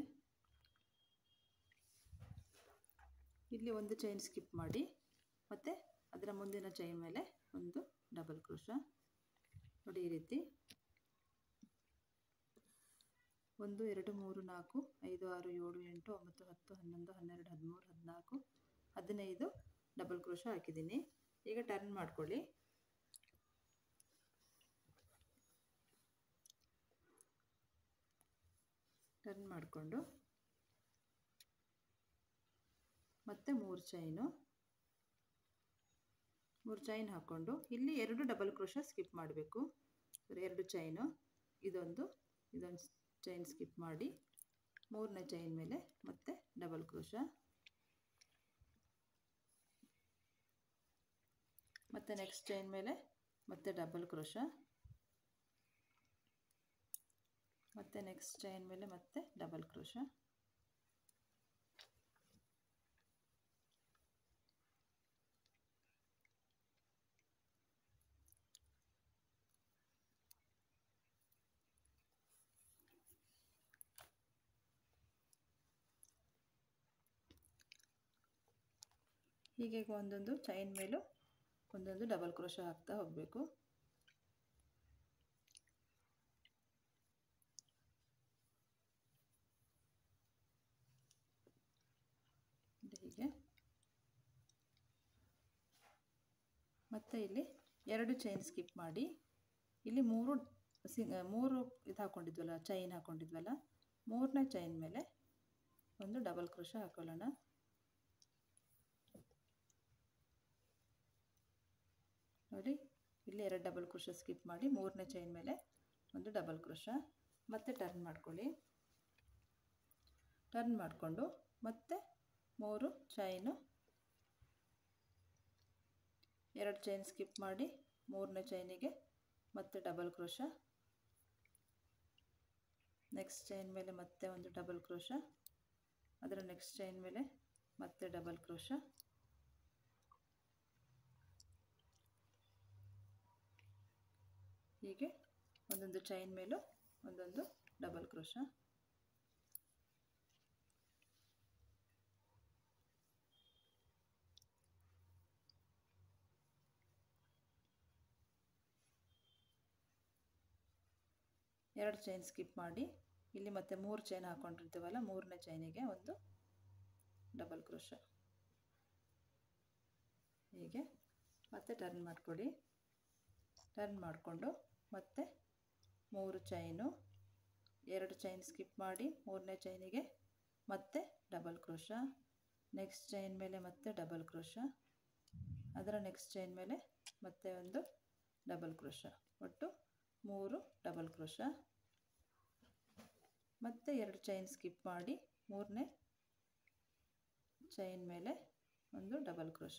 ಇಲ್ಲಿ ಒಂದು ಚೈನ್ ಸ್ಕಿಪ್ ಮಾಡಿ ಮತ್ತು ಅದರ ಮುಂದಿನ ಚೈನ್ ಮೇಲೆ ಒಂದು ಡಬಲ್ ಕ್ರೋಶ. ನೋಡಿ ಈ ರೀತಿ 1 2 3 4 5 6 7 8 9 10 11 12 13 14 15 ಡಬಲ್ ಕ್ರೋಶ ಹಾಕಿದ್ದೀನಿ. ಈಗ ಟರ್ನ್ ಮಾಡ್ಕೊಳ್ಳಿ. ಟರ್ನ್ ಮಾಡಿಕೊಂಡು ಮತ್ತೆ 3 ಚೈನ್ ಹಾಕ್ಕೊಂಡು ಇಲ್ಲಿ 2 ಡಬಲ್ ಕ್ರೋಶ ಸ್ಕಿಪ್ ಮಾಡಬೇಕು. 2 ಚೈನು, ಇದೊಂದು ಚೈನ್ ಸ್ಕಿಪ್ ಮಾಡಿ 3ನೇ ಚೈನ್ ಮೇಲೆ ಮತ್ತೆ ಡಬಲ್ ಕ್ರೋಶ. ಮತ್ತೆ ನೆಕ್ಸ್ಟ್ ಚೈನ್ ಮೇಲೆ ಮತ್ತೆ ಡಬಲ್ ಕ್ರೋಶ. ಮತ್ತೆ ನೆಕ್ಸ್ಟ್ ಚೈನ್ ಮೇಲೆ ಮತ್ತೆ ಡಬಲ್ ಕ್ರೋಶ. ಹೀಗೆ ಒಂದೊಂದು ಚೈನ್ ಮೇಲೂ ಒಂದೊಂದು ಡಬಲ್ ಕ್ರೋಶ ಹಾಕ್ತಾ ಹೋಗಬೇಕು. ಹೀಗೆ ಮತ್ತೆ ಇಲ್ಲಿ 2 ಚೈನ್ ಸ್ಕಿಪ್ ಮಾಡಿ ಇಲ್ಲಿ 3 ಇದು ಹಾಕ್ಕೊಂಡಿದ್ವಲ್ಲ, ಚೈನ್ ಹಾಕ್ಕೊಂಡಿದ್ವಲ್ಲ, 3ನೇ ಚೈನ್ ಮೇಲೆ ಒಂದು ಡಬಲ್ ಕ್ರೋಶ ಹಾಕೊಳ್ಳೋಣ. ನೋಡಿ ಇಲ್ಲಿ 2 ಡಬಲ್ ಕ್ರೋಶ ಸ್ಕಿಪ್ ಮಾಡಿ 3ನೇ ಚೈನ್ ಮೇಲೆ ಒಂದು ಡಬಲ್ ಕ್ರೋಶ. ಮತ್ತೆ ಟರ್ನ್ ಮಾಡ್ಕೊಳ್ಳಿ. ಟರ್ನ್ ಮಾಡಿಕೊಂಡು ಮತ್ತೆ 3 ಚೈನು, 2 ಚೈನ್ ಸ್ಕಿಪ್ ಮಾಡಿ 3ನೇ ಚೈನಿಗೆ ಮತ್ತೆ ಡಬಲ್ ಕ್ರೋಶ. ನೆಕ್ಸ್ಟ್ ಚೈನ್ ಮೇಲೆ ಮತ್ತೆ ಒಂದು ಡಬಲ್ ಕ್ರೋಶ, ಅದರ ನೆಕ್ಸ್ಟ್ ಚೈನ್ ಮೇಲೆ ಮತ್ತೆ ಡಬಲ್ ಕ್ರೋಶ. ಹೀಗೆ ಒಂದೊಂದು ಚೈನ್ ಮೇಲೂ ಒಂದೊಂದು ಡಬಲ್ ಕ್ರೋಶ. ಎರಡು ಚೈನ್ ಸ್ಕಿಪ್ ಮಾಡಿ ಇಲ್ಲಿ ಮತ್ತೆ 3 ಚೈನ್ ಹಾಕ್ಕೊಂಡಿರ್ತೀವಲ್ಲ, 3ನೇ ಚೈನಿಗೆ ಒಂದು ಡಬಲ್ ಕ್ರೋಶ. ಹೀಗೆ ಮತ್ತೆ ಟರ್ನ್ ಮಾಡಿಕೊಡಿ. ಟರ್ನ್ ಮಾಡಿಕೊಂಡು ಮತ್ತೆ 3 ಚೈನು, 2 ಚೈನ್ ಸ್ಕಿಪ್ ಮಾಡಿ 3ನೇ ಚೈನಿಗೆ ಮತ್ತೆ ಡಬಲ್ ಕ್ರೋಶ. ನೆಕ್ಸ್ಟ್ ಚೈನ್ ಮೇಲೆ ಮತ್ತೆ ಡಬಲ್ ಕ್ರೋಶ, ಅದರ ನೆಕ್ಸ್ಟ್ ಚೈನ್ ಮೇಲೆ ಮತ್ತೆ ಒಂದು ಡಬಲ್ ಕ್ರೋಶ. ಒಟ್ಟು 3 ಡಬಲ್ ಕ್ರೋಶ. ಮತ್ತೆ 2 ಚೈನ್ ಸ್ಕಿಪ್ ಮಾಡಿ 3ನೇ ಚೈನ್ ಮೇಲೆ ಒಂದು ಡಬಲ್ ಕ್ರೋಶ.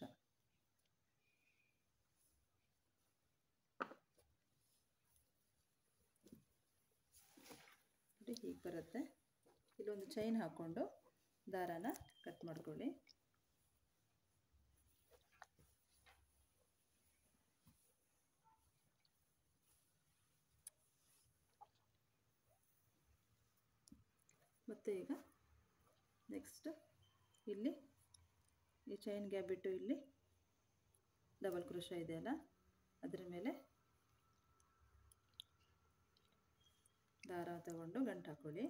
ಹೀಗೆ ಬರುತ್ತೆ. ಇಲ್ಲೊಂದು ಚೈನ್ ಹಾಕ್ಕೊಂಡು ದಾರಾನ ಕಟ್ ಮಾಡ್ಕೊಳ್ಳಿ. ಮತ್ತು ಈಗ ನೆಕ್ಸ್ಟ್ ಇಲ್ಲಿ ಈ ಚೈನ್ ಗ್ಯಾಪ್ ಬಿಟ್ಟು ಇಲ್ಲಿ ಡಬಲ್ ಕ್ರೋಶಾ ಇದೆಯಲ್ಲ ಅದರ ಮೇಲೆ ದಾರ ತಗೊಂಡು ಗಂಟು ಹಾಕೊಳ್ಳಿ.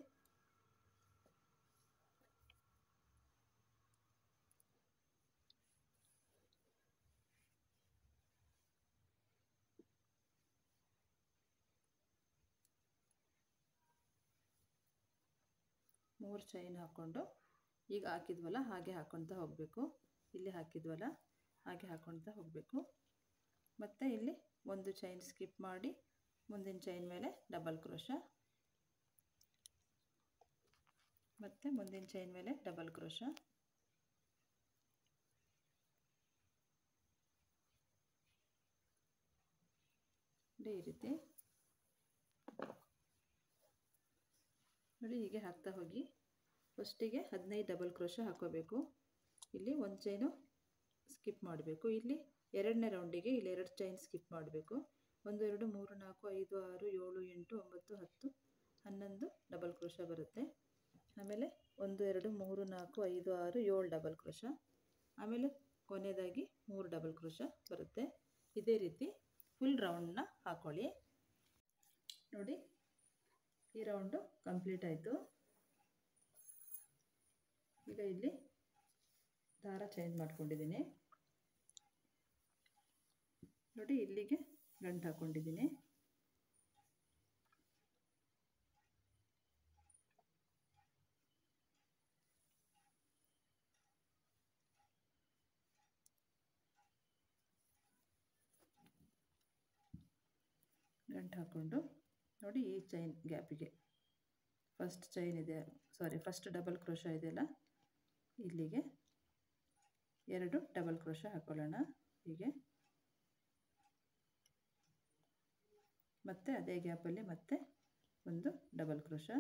ಮೂರು ಚೈನ್ ಹಾಕ್ಕೊಂಡು ಈಗ ಹಾಕಿದ್ವಲ್ಲ ಹಾಗೆ ಹಾಕ್ಕೊಳ್ತಾ ಹೋಗಬೇಕು. ಇಲ್ಲಿ ಹಾಕಿದ್ವಲ್ಲ ಹಾಗೆ ಹಾಕ್ಕೊಳ್ತಾ ಹೋಗಬೇಕು. ಮತ್ತು ಇಲ್ಲಿ ಒಂದು ಚೈನ್ ಸ್ಕಿಪ್ ಮಾಡಿ ಮುಂದಿನ ಚೈನ್ ಮೇಲೆ ಡಬಲ್ ಕ್ರೋಶಾ, ಮತ್ತು ಮುಂದಿನ ಚೈನ್ ಮೇಲೆ ಡಬಲ್ ಕ್ರೋಶಾ, ಈ ರೀತಿ ನೋಡಿ ಹೀಗೆ ಹಾಕ್ತಾ ಹೋಗಿ. ಫಸ್ಟಿಗೆ 15 ಡಬಲ್ ಕ್ರೋಶಾ ಹಾಕೋಬೇಕು. ಇಲ್ಲಿ ಒಂದು ಚೈನು ಸ್ಕಿಪ್ ಮಾಡಬೇಕು. ಇಲ್ಲಿ ಎರಡನೇ ರೌಂಡಿಗೆ ಇಲ್ಲಿ 2 ಚೈನ್ ಸ್ಕಿಪ್ ಮಾಡಬೇಕು. 1 2 3 4 5 6 7 8 9 10 11 ಡಬಲ್ ಕ್ರೋಶಾ ಬರುತ್ತೆ. ಆಮೇಲೆ 1 2 3 4 5 6 7 ಡಬಲ್ ಕ್ರೋಶಾ, ಆಮೇಲೆ ಕೊನೆಯದಾಗಿ 3 ಡಬಲ್ ಕ್ರೋಶಾ ಬರುತ್ತೆ. ಇದೇ ರೀತಿ ಫುಲ್ ರೌಂಡನ್ನ ಹಾಕೊಳ್ಳಿ. ನೋಡಿ ಈ ರೌಂಡು ಕಂಪ್ಲೀಟ್ ಆಯಿತು. ಈಗ ಇಲ್ಲಿ ದಾರ ಚೇಂಜ್ ಮಾಡ್ಕೊಂಡಿದ್ದೀನಿ. ನೋಡಿ ಇಲ್ಲಿಗೆ ಗಂಟು ಹಾಕ್ಕೊಂಡಿದ್ದೀನಿ. ಗಂಟು ಹಾಕ್ಕೊಂಡು ನೋಡಿ ಈ ಚೈನ್ ಗ್ಯಾಪಿಗೆ ಫಸ್ಟ್ ಚೈನ್ ಇದೆ, ಫಸ್ಟ್ ಡಬಲ್ ಕ್ರೋಶಾ ಇದೆಯಲ್ಲ ಇಲ್ಲಿಗೆ 2 ಡಬಲ್ ಕ್ರೋಶಾ ಹಾಕೊಳ್ಳೋಣ ಹೀಗೆ. ಮತ್ತೆ ಅದೇ ಗ್ಯಾಪಲ್ಲಿ ಮತ್ತೆ ಒಂದು ಡಬಲ್ ಕ್ರೋಶಾ,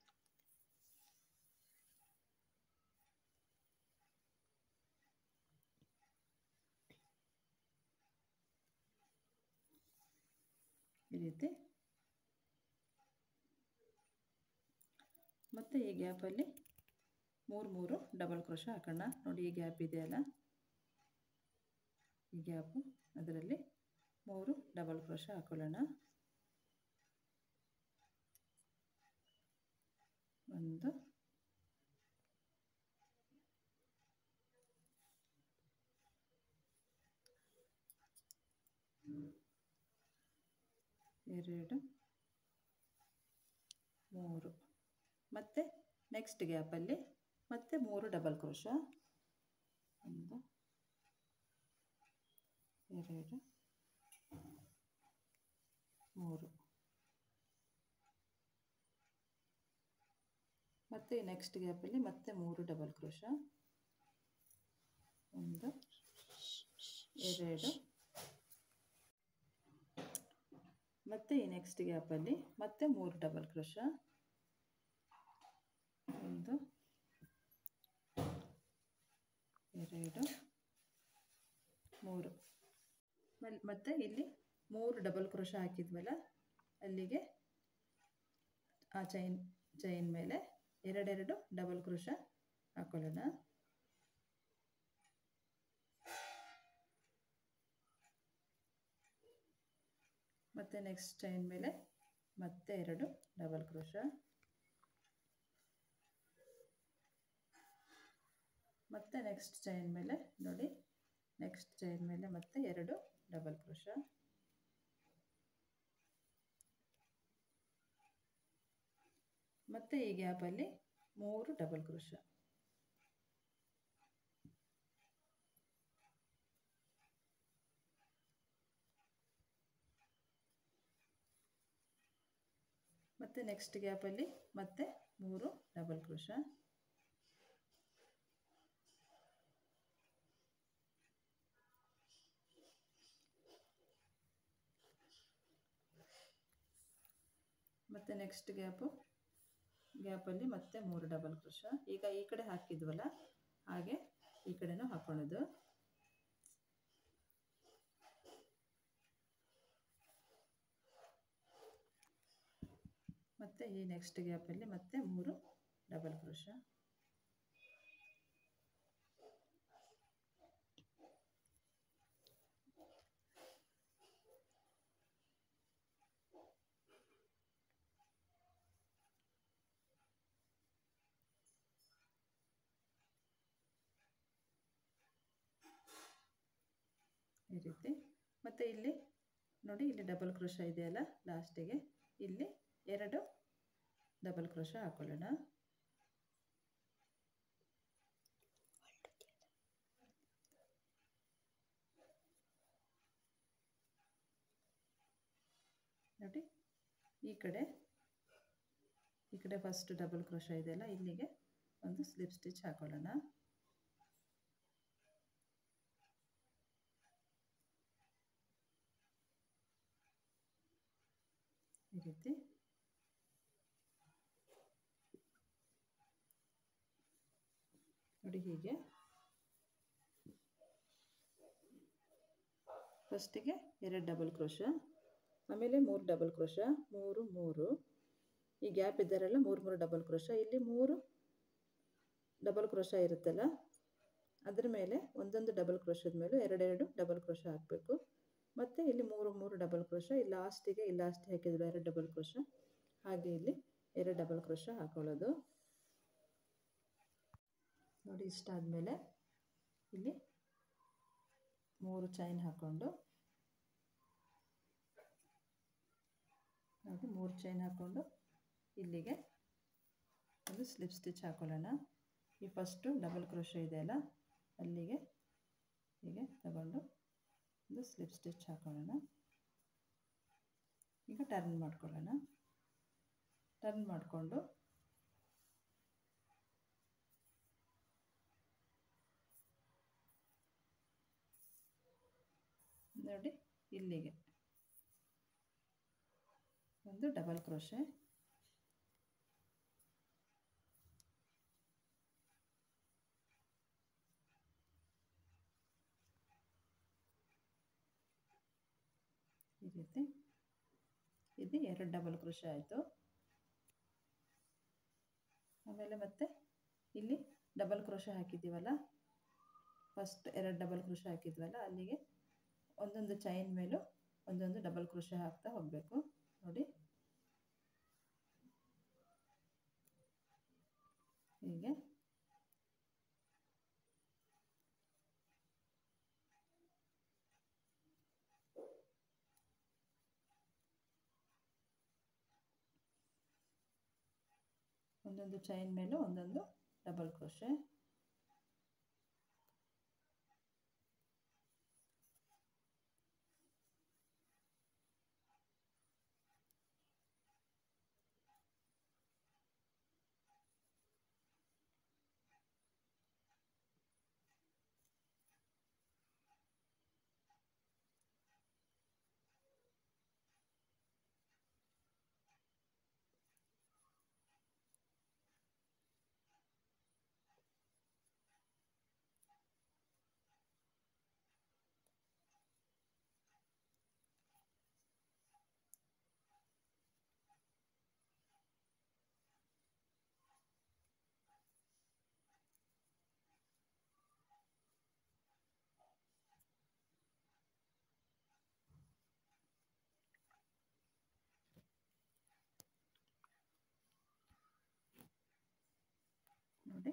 ಈ ರೀತಿ. ಮತ್ತು ಈ ಗ್ಯಾಪಲ್ಲಿ 3 ಡಬಲ್ ಕ್ರೋಶಾ ಹಾಕೋಣ. ನೋಡಿ ಈ ಗ್ಯಾಪ್ ಇದೆಯಲ್ಲ ಈ ಗ್ಯಾಪು, ಅದರಲ್ಲಿ 3 ಡಬಲ್ ಕ್ರೋಶಾ ಹಾಕೊಳ್ಳೋಣ. 1 2 3. ಮತ್ತು ನೆಕ್ಸ್ಟ್ ಗ್ಯಾಪಲ್ಲಿ ಮತ್ತೆ 3 ಡಬಲ್ ಕ್ರೋಶಾ, 1 2 3. ಮತ್ತು ನೆಕ್ಸ್ಟ್ ಗ್ಯಾಪಲ್ಲಿ ಮತ್ತೆ 3 ಡಬಲ್ ಕ್ರೋಶಾ, 1 2. ಮತ್ತು ಈ ನೆಕ್ಸ್ಟ್ ಗ್ಯಾಪಲ್ಲಿ ಮತ್ತೆ 3 ಡಬಲ್ ಕ್ರೋಶಾ, 1 2 3. ಮತ್ತು ಇಲ್ಲಿ 3 ಡಬಲ್ ಕ್ರೋಶಾ ಹಾಕಿದ್ವಲ್ಲ ಅಲ್ಲಿಗೆ ಆ ಚೈನ್ ಮೇಲೆ 2 ಡಬಲ್ ಕ್ರೋಶಾ ಹಾಕೊಳ್ಳೋಣ. ಮತ್ತು ನೆಕ್ಸ್ಟ್ ಚೈನ್ ಮೇಲೆ ಮತ್ತೆ 2 ಡಬಲ್ ಕ್ರೋಶಾ, ಮತ್ತು ನೆಕ್ಸ್ಟ್ ಚೈನ್ ಮೇಲೆ ನೋಡಿ ನೆಕ್ಸ್ಟ್ ಚೈನ್ ಮೇಲೆ ಮತ್ತೆ 2 ಡಬಲ್ ಕ್ರೋಶಾ, ಮತ್ತು ಈ ಗ್ಯಾಪಲ್ಲಿ 3 ಡಬಲ್ ಕ್ರೋಶಾ. ಮತ್ತು ನೆಕ್ಸ್ಟ್ ಗ್ಯಾಪಲ್ಲಿ ಮತ್ತೆ 3 ಡಬಲ್ ಕ್ರೋಶಾ, ಮತ್ತು ನೆಕ್ಸ್ಟ್ ಗ್ಯಾಪಲ್ಲಿ ಮತ್ತೆ 3 ಡಬಲ್ ಕ್ರೋಶಾ. ಈಗ ಈ ಕಡೆ ಹಾಕಿದ್ವಲ್ಲ ಹಾಗೆ ಈ ಕಡೆನೂ ಹಾಕೊಳ್ಳೋದು. ಮತ್ತು ಈ ನೆಕ್ಸ್ಟ್ ಗ್ಯಾಪಲ್ಲಿ ಮತ್ತೆ 3 ಡಬಲ್ ಕ್ರೋಶಾ, ಈ ರೀತಿ. ಮತ್ತು ಇಲ್ಲಿ ನೋಡಿ, ಇಲ್ಲಿ ಡಬಲ್ ಕ್ರೋಶಾ ಇದೆಯಲ್ಲ, ಲಾಸ್ಟಿಗೆ ಇಲ್ಲಿ 2 ಡಬಲ್ ಕ್ರೋಶಾ ಹಾಕೊಳ್ಳೋಣ. ನೋಡಿ, ಈ ಕಡೆ ಫಸ್ಟ್ ಡಬಲ್ ಕ್ರೋಶಾ ಇದೆಯಲ್ಲ, ಇಲ್ಲಿಗೆ ಒಂದು ಸ್ಲಿಪ್ ಸ್ಟಿಚ್ ಹಾಕೊಳ್ಳೋಣ. ಈ ರೀತಿ. ನೋಡಿ, ಹೀಗೆ ಫಸ್ಟಿಗೆ 2 ಡಬಲ್ ಕ್ರೋಶಾ, ಆಮೇಲೆ 3 ಡಬಲ್ ಕ್ರೋಶಾ, 3 3, ಈ ಗ್ಯಾಪ್ ಇದ್ದಾರಲ್ಲ 3 ಡಬಲ್ ಕ್ರೋಶಾ, ಇಲ್ಲಿ 3 ಡಬಲ್ ಕ್ರೋಶಾ ಇರುತ್ತಲ್ಲ, ಅದರ ಮೇಲೆ ಒಂದೊಂದು ಡಬಲ್ ಕ್ರೋಶದ ಮೇಲೂ 2 ಡಬಲ್ ಕ್ರೋಶಾ ಹಾಕಬೇಕು. ಮತ್ತು ಇಲ್ಲಿ 3 ಡಬಲ್ ಕ್ರೋಶಾ, ಇಲ್ಲಿ ಲಾಸ್ಟಿಗೆ ಹಾಕಿದ್ರು 2 ಡಬಲ್ ಕ್ರೋಶಾ, ಹಾಗೆ ಇಲ್ಲಿ 2 ಡಬಲ್ ಕ್ರೋಶಾ ಹಾಕೊಳ್ಳೋದು. ನೋಡಿ, ಇಷ್ಟಾದಮೇಲೆ ಇಲ್ಲಿ 3 ಚೈನ್ ಹಾಕ್ಕೊಂಡು, ನೋಡಿ 3 ಚೈನ್ ಹಾಕ್ಕೊಂಡು ಇಲ್ಲಿಗೆ ಒಂದು ಸ್ಲಿಪ್ ಸ್ಟಿಚ್ ಹಾಕೊಳ್ಳೋಣ. ಈ ಫಸ್ಟು ಡಬಲ್ ಕ್ರೋಶಾ ಇದೆಯಲ್ಲ, ಅಲ್ಲಿಗೆ ಹೀಗೆ ತಗೊಂಡು ಒಂದು ಸ್ಲಿಪ್ ಸ್ಟಿಚ್ ಹಾಕೊಳ್ಳೋಣ. ಈಗ ಟರ್ನ್ ಮಾಡ್ಕೊಳ್ಳೋಣ. ಟರ್ನ್ ಮಾಡಿಕೊಂಡು ನೋಡಿ, ಇಲ್ಲಿಗೆ ಒಂದು ಡಬಲ್ ಕ್ರೋಶೆ, ಈ ರೀತಿ. ಇದು 2 ಡಬಲ್ ಕ್ರೋಶೆ ಆಯಿತು. ಆಮೇಲೆ ಮತ್ತೆ ಇಲ್ಲಿ ಡಬಲ್ ಕ್ರೋಶೆ ಹಾಕಿದ್ದೀವಲ್ಲ, ಫಸ್ಟ್ 2 ಡಬಲ್ ಕ್ರೋಶೆ ಹಾಕಿದ್ವಲ್ಲ, ಅಲ್ಲಿಗೆ ಒಂದೊಂದು ಚೈನ್ ಮೇಲೂ ಒಂದೊಂದು ಡಬಲ್ ಕ್ರೋಶೆ ಹಾಕ್ತಾ ಹೋಗಬೇಕು. ನೋಡಿ, ಹೀಗೆ. ಒಂದೊಂದು ಚೈನ್ ಮೇಲೂ ಒಂದೊಂದು ಡಬಲ್ ಕ್ರೋಶೆ. ನೋಡಿ,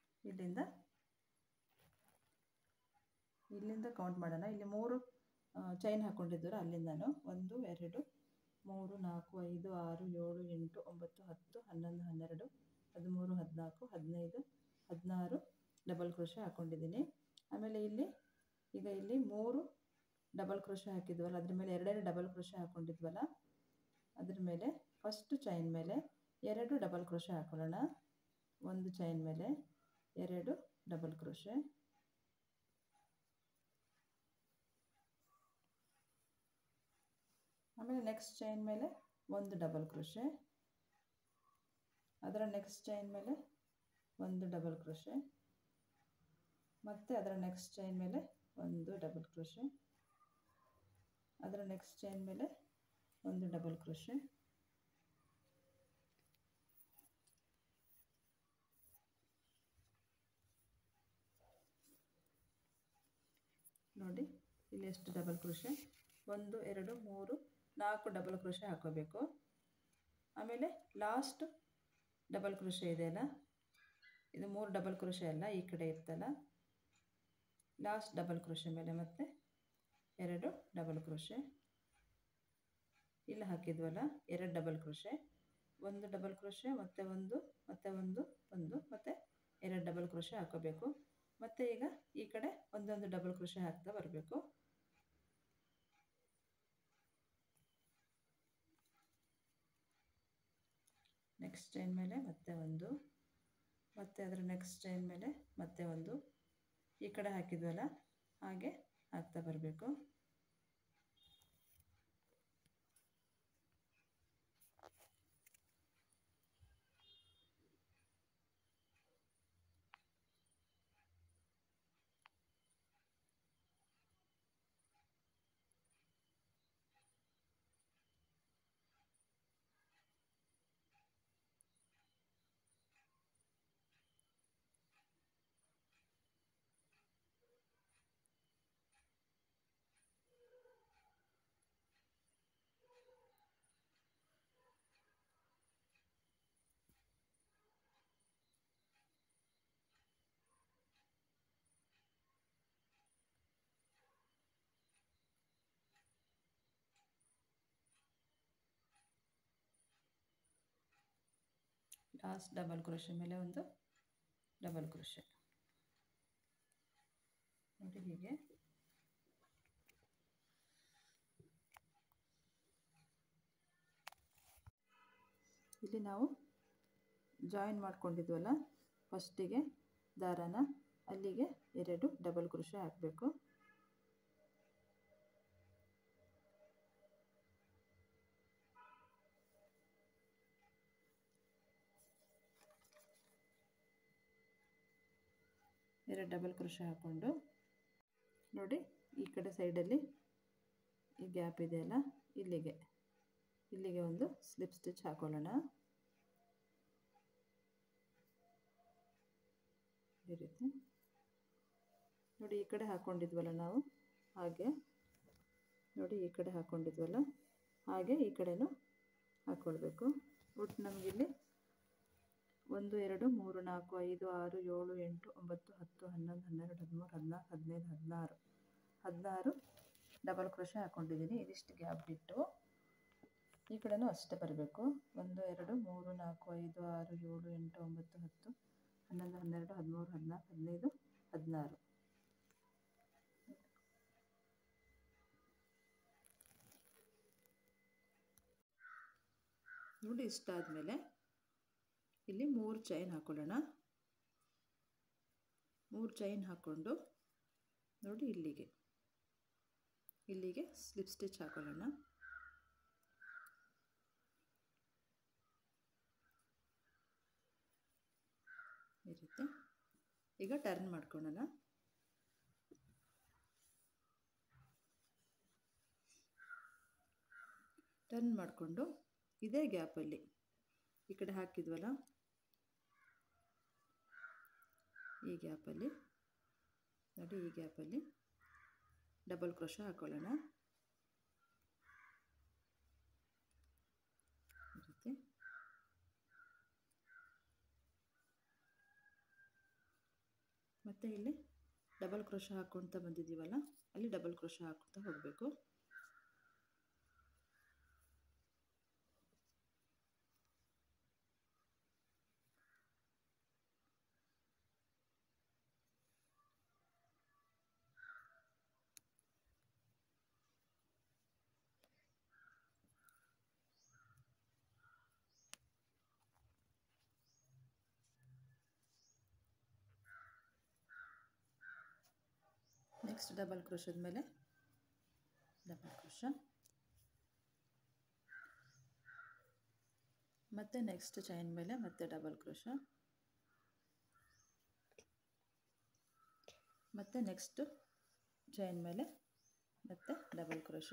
ಇಲ್ಲಿಂದ ಕೌಂಟ್ ಮಾಡೋಣ. ಇಲ್ಲಿ 3 ಚೈನ್ ಹಾಕ್ಕೊಂಡಿದ್ದೀರ, ಅಲ್ಲಿಂದನೂ 1 2 3 4 5 6 7 8 9 10 11 12 13 14 15 16 ಡಬಲ್ ಕ್ರೋಶೆ ಹಾಕ್ಕೊಂಡಿದ್ದೀನಿ. ಆಮೇಲೆ ಇಲ್ಲಿ 3 ಡಬಲ್ ಕ್ರೋಶೆ ಹಾಕಿದ್ವಲ್ಲ, ಅದ್ರ ಮೇಲೆ 2 ಡಬಲ್ ಕ್ರೋಶೆ ಹಾಕ್ಕೊಂಡಿದ್ವಲ್ಲ, ಅದ್ರ ಮೇಲೆ ಫಸ್ಟ್ ಚೈನ್ ಮೇಲೆ 2 ಡಬಲ್ ಕ್ರೋಶೆ ಹಾಕೊಳ್ಳೋಣ. ಒಂದು ಚೈನ್ ಮೇಲೆ 2 ಡಬಲ್ ಕ್ರೋಶೆ, ಆಮೇಲೆ ನೆಕ್ಸ್ಟ್ ಚೈನ್ ಮೇಲೆ 1 ಡಬಲ್ ಕ್ರೋಶೆ, ಅದರ ನೆಕ್ಸ್ಟ್ ಚೈನ್ ಮೇಲೆ 1 ಡಬಲ್ ಕ್ರೋಶೆ, ಮತ್ತು ಅದರ ನೆಕ್ಸ್ಟ್ ಚೈನ್ ಮೇಲೆ 1 ಡಬಲ್ ಕ್ರೋಶೆ, ಅದರ ನೆಕ್ಸ್ಟ್ ಚೈನ್ ಮೇಲೆ 1 ಡಬಲ್ ಕ್ರೋಶೆ, ನೋಡಿ ಇಲ್ಲಿ ಎಷ್ಟು ಡಬಲ್ ಕ್ರೋಶೆ, 1 2 3 4 ಡಬಲ್ ಕ್ರೋಶೆ ಹಾಕೋಬೇಕು. ಆಮೇಲೆ ಲಾಸ್ಟ್ ಡಬಲ್ ಕ್ರೋಶೆ ಇದೆಯಲ್ಲ, ಇದು 3 ಡಬಲ್ ಕ್ರೋಶೆ ಅಲ್ಲ, ಈ ಕಡೆ ಇರ್ತಲ್ಲ, ಲಾಸ್ಟ್ ಡಬಲ್ ಕ್ರೋಶೆ ಮೇಲೆ ಮತ್ತೆ 2 ಡಬಲ್ ಕ್ರೋಶೆ, ಇಲ್ಲಿ ಹಾಕಿದ್ವಲ್ಲ 2 ಡಬಲ್ ಕ್ರೋಶೆ, 1 ಡಬಲ್ ಕ್ರೋಶೆ ಮತ್ತು ಒಂದು ಮತ್ತು 2 ಡಬಲ್ ಕ್ರೋಶೆ ಹಾಕೋಬೇಕು. ಮತ್ತು ಈಗ ಈ ಕಡೆ ಒಂದೊಂದು ಡಬಲ್ ಕ್ರೋಶೆ ಹಾಕ್ತಾ ಬರಬೇಕು. ನೆಕ್ಸ್ಟ್ ಚೈನ್ ಮೇಲೆ ಮತ್ತೆ ಒಂದು, ಮತ್ತು ಅದರ ನೆಕ್ಸ್ಟ್ ಚೈನ್ ಮೇಲೆ ಮತ್ತೆ ಒಂದು, ಈ ಕಡೆ ಹಾಕಿದ್ವಲ್ಲ ಹಾಗೆ ಹಾಕ್ತಾ ಬರಬೇಕು. ಲಾಸ್ಟ್ ಡಬಲ್ ಕ್ರೋಶೆ ಮೇಲೆ ಒಂದು ಡಬಲ್ ಕ್ರೋಶೆ ನೋಡಿ. ಹೀಗೆ ಇಲ್ಲಿ ನಾವು ಜಾಯಿನ್ ಮಾಡ್ಕೊಂಡಿದ್ವಲ್ಲ ಫಸ್ಟಿಗೆ ದಾರಾನ, ಅಲ್ಲಿಗೆ 2 ಡಬಲ್ ಕ್ರೋಶೆ ಹಾಕಬೇಕು. ಎರಡು ಡಬಲ್ ಕ್ರೋಶೆ ಹಾಕ್ಕೊಂಡು ನೋಡಿ, ಈ ಕಡೆ ಸೈಡಲ್ಲಿ ಈ ಗ್ಯಾಪ್ ಇದೆಯಲ್ಲ, ಇಲ್ಲಿಗೆ ಒಂದು ಸ್ಲಿಪ್ ಸ್ಟಿಚ್ ಹಾಕೊಳ್ಳೋಣ. ಈ ರೀತಿ ನೋಡಿ, ಈ ಕಡೆ ಹಾಕ್ಕೊಂಡಿದ್ವಲ್ಲ ನಾವು, ಹಾಗೆ ನೋಡಿ ಈ ಕಡೆ ಹಾಕ್ಕೊಂಡಿದ್ವಲ್ಲ ಹಾಗೆ ಈ ಕಡೆನೂ ಹಾಕ್ಕೊಳ್ಬೇಕು. ಒಟ್ಟು ನಮಗಿಲ್ಲಿ 1 2 3 4 5 6 7 8 9 10 11 12 13 14 15 16 ಡಬಲ್ ಕ್ರೋಶೆ ಹಾಕ್ಕೊಂಡಿದ್ದೀನಿ. ಇದಿಷ್ಟು ಗ್ಯಾಪ್ ಬಿಟ್ಟು ಈ ಕಡೆನೂ ಅಷ್ಟೇ ಬರಬೇಕು. 1 2 3 4 5 6 7 8 9 10 11 12 13 14 15 16 ನೋಡಿ. ಇಷ್ಟಾದಮೇಲೆ ಇಲ್ಲಿ 3 ಚೈನ್ ಹಾಕೊಳ್ಳೋಣ. 3 ಚೈನ್ ಹಾಕ್ಕೊಂಡು ನೋಡಿ, ಇಲ್ಲಿಗೆ ಸ್ಲಿಪ್ ಸ್ಟಿಚ್ ಹಾಕೊಳ್ಳೋಣ. ಈ ರೀತಿ ಈಗ ಟರ್ನ್ ಮಾಡ್ಕೊಳ್ಳೋಣ. ಟರ್ನ್ ಮಾಡಿಕೊಂಡು ಇದೇ ಗ್ಯಾಪಲ್ಲಿ ಈ ಕಡೆ ಹಾಕಿದ್ವಲ್ಲ, ಈ ಗ್ಯಾಪಲ್ಲಿ ನೋಡಿ, ಈ ಗ್ಯಾಪಲ್ಲಿ ಡಬಲ್ ಕ್ರೋಶೆ ಹಾಕೊಳ್ಳೋಣ. ಈ ರೀತಿ ಮತ್ತು ಇಲ್ಲಿ ಡಬಲ್ ಕ್ರೋಶೆ ಹಾಕ್ಕೊಳ್ತಾ ಬಂದಿದ್ದೀವಲ್ಲ, ಅಲ್ಲಿ ಡಬಲ್ ಕ್ರೋಶೆ ಹಾಕ್ಕೊಳ್ತಾ ಹೋಗಬೇಕು. ನೆಕ್ಸ್ಟ್ ಡಬಲ್ ಕ್ರೋಶದ ಮೇಲೆ ಡಬಲ್ ಕ್ರೋಶ, ಮತ್ತು ನೆಕ್ಸ್ಟ್ ಚೈನ್ ಮೇಲೆ ಮತ್ತೆ ಡಬಲ್ ಕ್ರೋಶ, ಮತ್ತು ನೆಕ್ಸ್ಟ್ ಚೈನ್ ಮೇಲೆ ಮತ್ತೆ ಡಬಲ್ ಕ್ರೋಶ,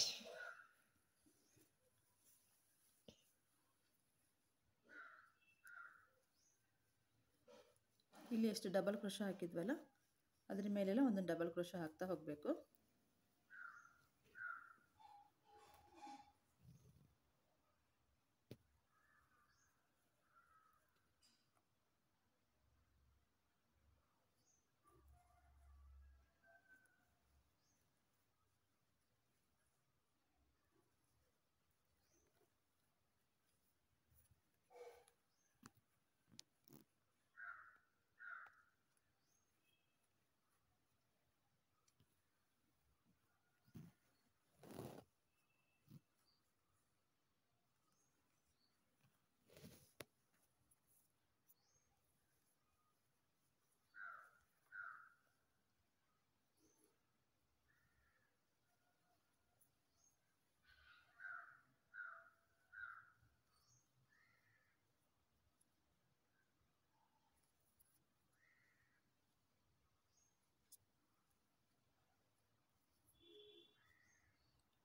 ಇಲ್ಲಿ ಎಷ್ಟು ಡಬಲ್ ಕ್ರೋಶ ಹಾಕಿದ್ವಲ್ಲ ಅದ್ರ ಮೇಲೆಲ್ಲ ಒಂದೊಂದು ಡಬಲ್ ಕ್ರೋಶ ಹಾಕ್ತಾ ಹೋಗಬೇಕು.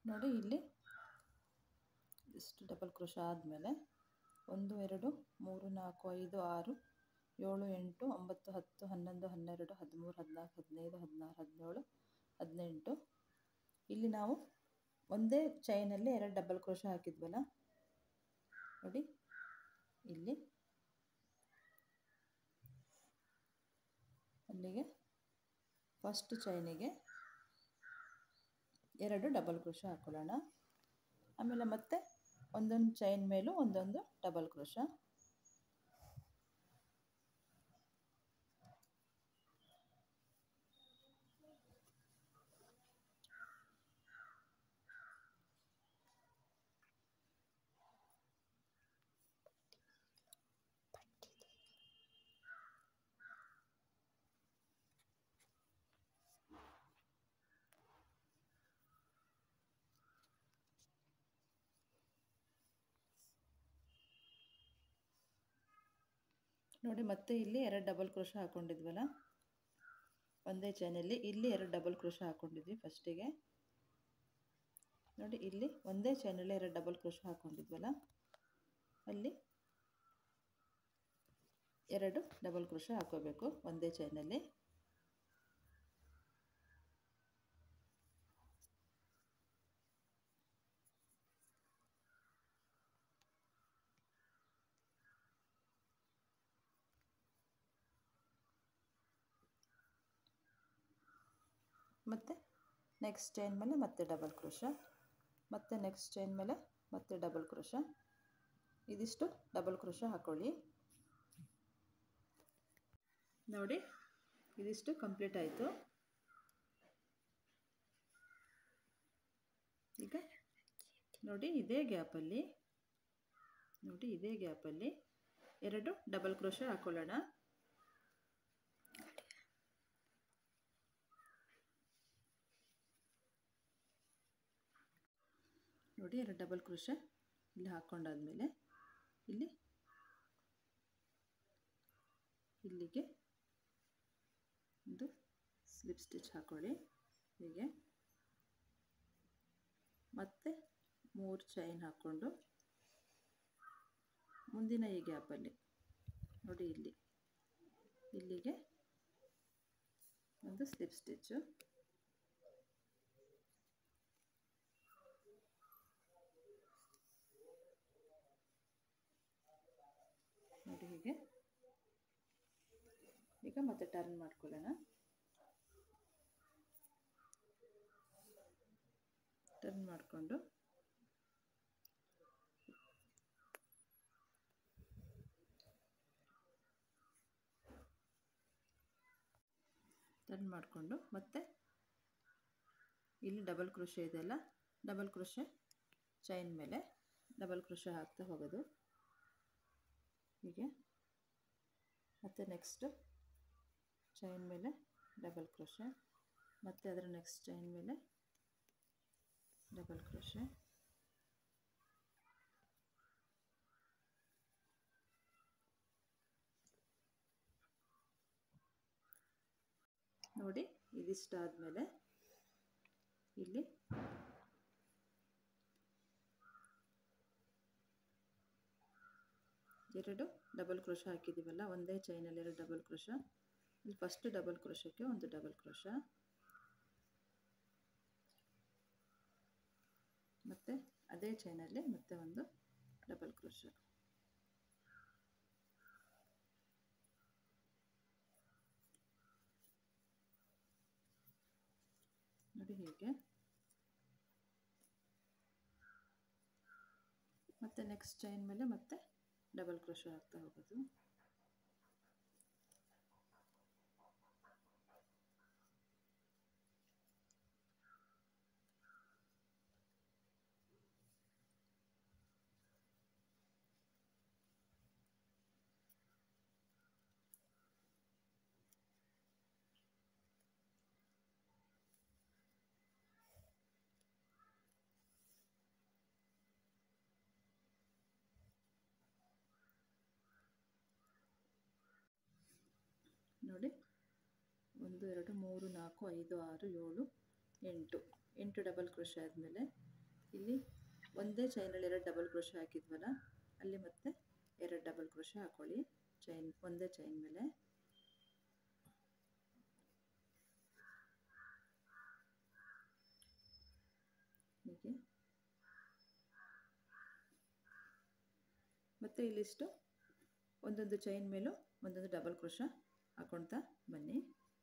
ನೋಡಿ ಇಲ್ಲಿ ಇಷ್ಟು ಡಬಲ್ ಕ್ರೋಶೆ ಆದಮೇಲೆ 1 2 3 4 5 6 7 8 9 10 11 12 13 14 15 16 17 18 ಇಲ್ಲಿ ನಾವು ಒಂದೇ ಚೈನಲ್ಲಿ 2 ಡಬಲ್ ಕ್ರೋಶೆ ಹಾಕಿದ್ವಲ್ಲ ನೋಡಿ ಇಲ್ಲಿ ಅಲ್ಲಿಗೆ ಫಸ್ಟ್ ಚೈನಿಗೆ 2 ಡಬಲ್ ಕ್ರೋಶೆ ಹಾಕೊಳ್ಳೋಣ. ಆಮೇಲೆ ಮತ್ತೆ ಒಂದೊಂದು ಚೈನ್ ಮೇಲೂ ಒಂದೊಂದು ಡಬಲ್ ಕ್ರೋಶೆ. ನೋಡಿ ಮತ್ತೆ ಇಲ್ಲಿ 2 ಡಬಲ್ ಕ್ರೋಶೆ ಹಾಕೊಂಡಿದ್ವಲ್ಲ ಒಂದೇ ಚೈನಲ್ಲಿ, ಇಲ್ಲಿ 2 ಡಬಲ್ ಕ್ರೋಶೆ ಹಾಕೊಂಡಿದ್ವಿ ಫಸ್ಟಿಗೆ. ನೋಡಿ ಇಲ್ಲಿ ಒಂದೇ ಚೈನಲ್ಲಿ 2 ಡಬಲ್ ಕ್ರೋಶೆ ಹಾಕೊಂಡಿದ್ವಲ್ಲ ಅಲ್ಲಿ 2 ಡಬಲ್ ಕ್ರೋಶೆ ಹಾಕೋಬೇಕು ಒಂದೇ ಚೈನಲ್ಲಿ. ಮತ್ತು ನೆಕ್ಸ್ಟ್ ಚೈನ್ ಮೇಲೆ ಮತ್ತೆ ಡಬಲ್ ಕ್ರೋಶೆ, ಮತ್ತು ನೆಕ್ಸ್ಟ್ ಚೈನ್ ಮೇಲೆ ಮತ್ತೆ ಡಬಲ್ ಕ್ರೋಶೆ. ಇದಿಷ್ಟು ಡಬಲ್ ಕ್ರೋಶೆ ಹಾಕೊಳ್ಳಿ. ನೋಡಿ ಇದಿಷ್ಟು ಕಂಪ್ಲೀಟ್ ಆಯಿತು. ಈಗ ನೋಡಿ ಇದೇ ಗ್ಯಾಪಲ್ಲಿ 2 ಡಬಲ್ ಕ್ರೋಶೆ ಹಾಕೊಳ್ಳೋಣ. ನೋಡಿ 2 ಡಬಲ್ ಕ್ರೋಶೆ ಇಲ್ಲಿ ಹಾಕ್ಕೊಂಡಾದ್ಮೇಲೆ ಇಲ್ಲಿಗೆ ಒಂದು ಸ್ಲಿಪ್ ಸ್ಟಿಚ್ ಹಾಕೊಳ್ಳಿ ಹೀಗೆ. ಮತ್ತೆ 3 ಚೈನ್ ಹಾಕ್ಕೊಂಡು ಮುಂದಿನ ಈ ಗ್ಯಾಪಲ್ಲಿ ನೋಡಿ ಇಲ್ಲಿಗೆ ಒಂದು ಸ್ಲಿಪ್ ಸ್ಟಿಚ್ಚು. ನೋಡಿ ಹೀಗೆ. ಈಗ ಮತ್ತೆ ಟರ್ನ್ ಮಾಡ್ಕೊಳ್ಳೋಣ. ಟರ್ನ್ ಮಾಡಿಕೊಂಡು ಮತ್ತೆ ಇಲ್ಲಿ ಡಬಲ್ ಕ್ರೋಶೆ ಇದೆಯಲ್ಲ, ಡಬಲ್ ಕ್ರೋಶೆ ಚೈನ್ ಮೇಲೆ ಡಬಲ್ ಕ್ರೋಶೆ ಹಾಕ್ತಾ ಹೋಗೋದು ಹೀಗೆ. ಮತ್ತು ನೆಕ್ಸ್ಟ್ ಚೈನ್ ಮೇಲೆ ಡಬಲ್ ಕ್ರೋಶೆ, ಮತ್ತು ಅದರ ನೆಕ್ಸ್ಟ್ ಚೈನ್ ಮೇಲೆ ಡಬಲ್ ಕ್ರೋಶೆ, ನೋಡಿ ಇದಿಷ್ಟಾದಮೇಲೆ ಇಲ್ಲಿ ಎರಡು ಡಬಲ್ ಕ್ರೋಶೆ ಹಾಕಿದ್ದೀವಲ್ಲ ಒಂದೇ ಚೈನಲ್ಲಿ 2 ಡಬಲ್ ಕ್ರೋಶೆ. ಇಲ್ಲಿ ಫಸ್ಟ್ ಡಬಲ್ ಕ್ರೋಶೆಗೆ ಒಂದು ಡಬಲ್ ಕ್ರೋಶೆ, ಮತ್ತು ಅದೇ ಚೈನಲ್ಲಿ ಮತ್ತೆ ಒಂದು ಡಬಲ್ ಕ್ರೋಶೆ. ನೋಡಿ ಹೀಗೆ. ಮತ್ತು ನೆಕ್ಸ್ಟ್ ಚೈನ್ ಮೇಲೆ ಮತ್ತೆ ಡಬಲ್ ಕ್ರೋಶೆ ಹಾಕ್ತಾ ಹೋಗೋದು. ನೋಡಿ 1 2 3 4 5 6 7 8 ಡಬಲ್ ಕ್ರೋಶೆ ಆದಮೇಲೆ ಇಲ್ಲಿ ಒಂದೇ ಚೈನಲ್ಲಿ 2 ಡಬಲ್ ಕ್ರೋಶೆ ಹಾಕಿದ್ವಲ್ಲ, ಅಲ್ಲಿ ಮತ್ತೆ 2 ಡಬಲ್ ಕ್ರೋಶೆ ಹಾಕೊಳ್ಳಿ ಒಂದೇ ಚೈನ್ ಮೇಲೆ. ಹೀಗೆ ಮತ್ತೆ ಇಲ್ಲಿಷ್ಟು ಒಂದೊಂದು ಚೈನ್ ಮೇಲೂ ಒಂದೊಂದು ಡಬಲ್ ಕ್ರೋಶೆ ಹಾಕೊಳ್ತಾ ಬನ್ನಿ.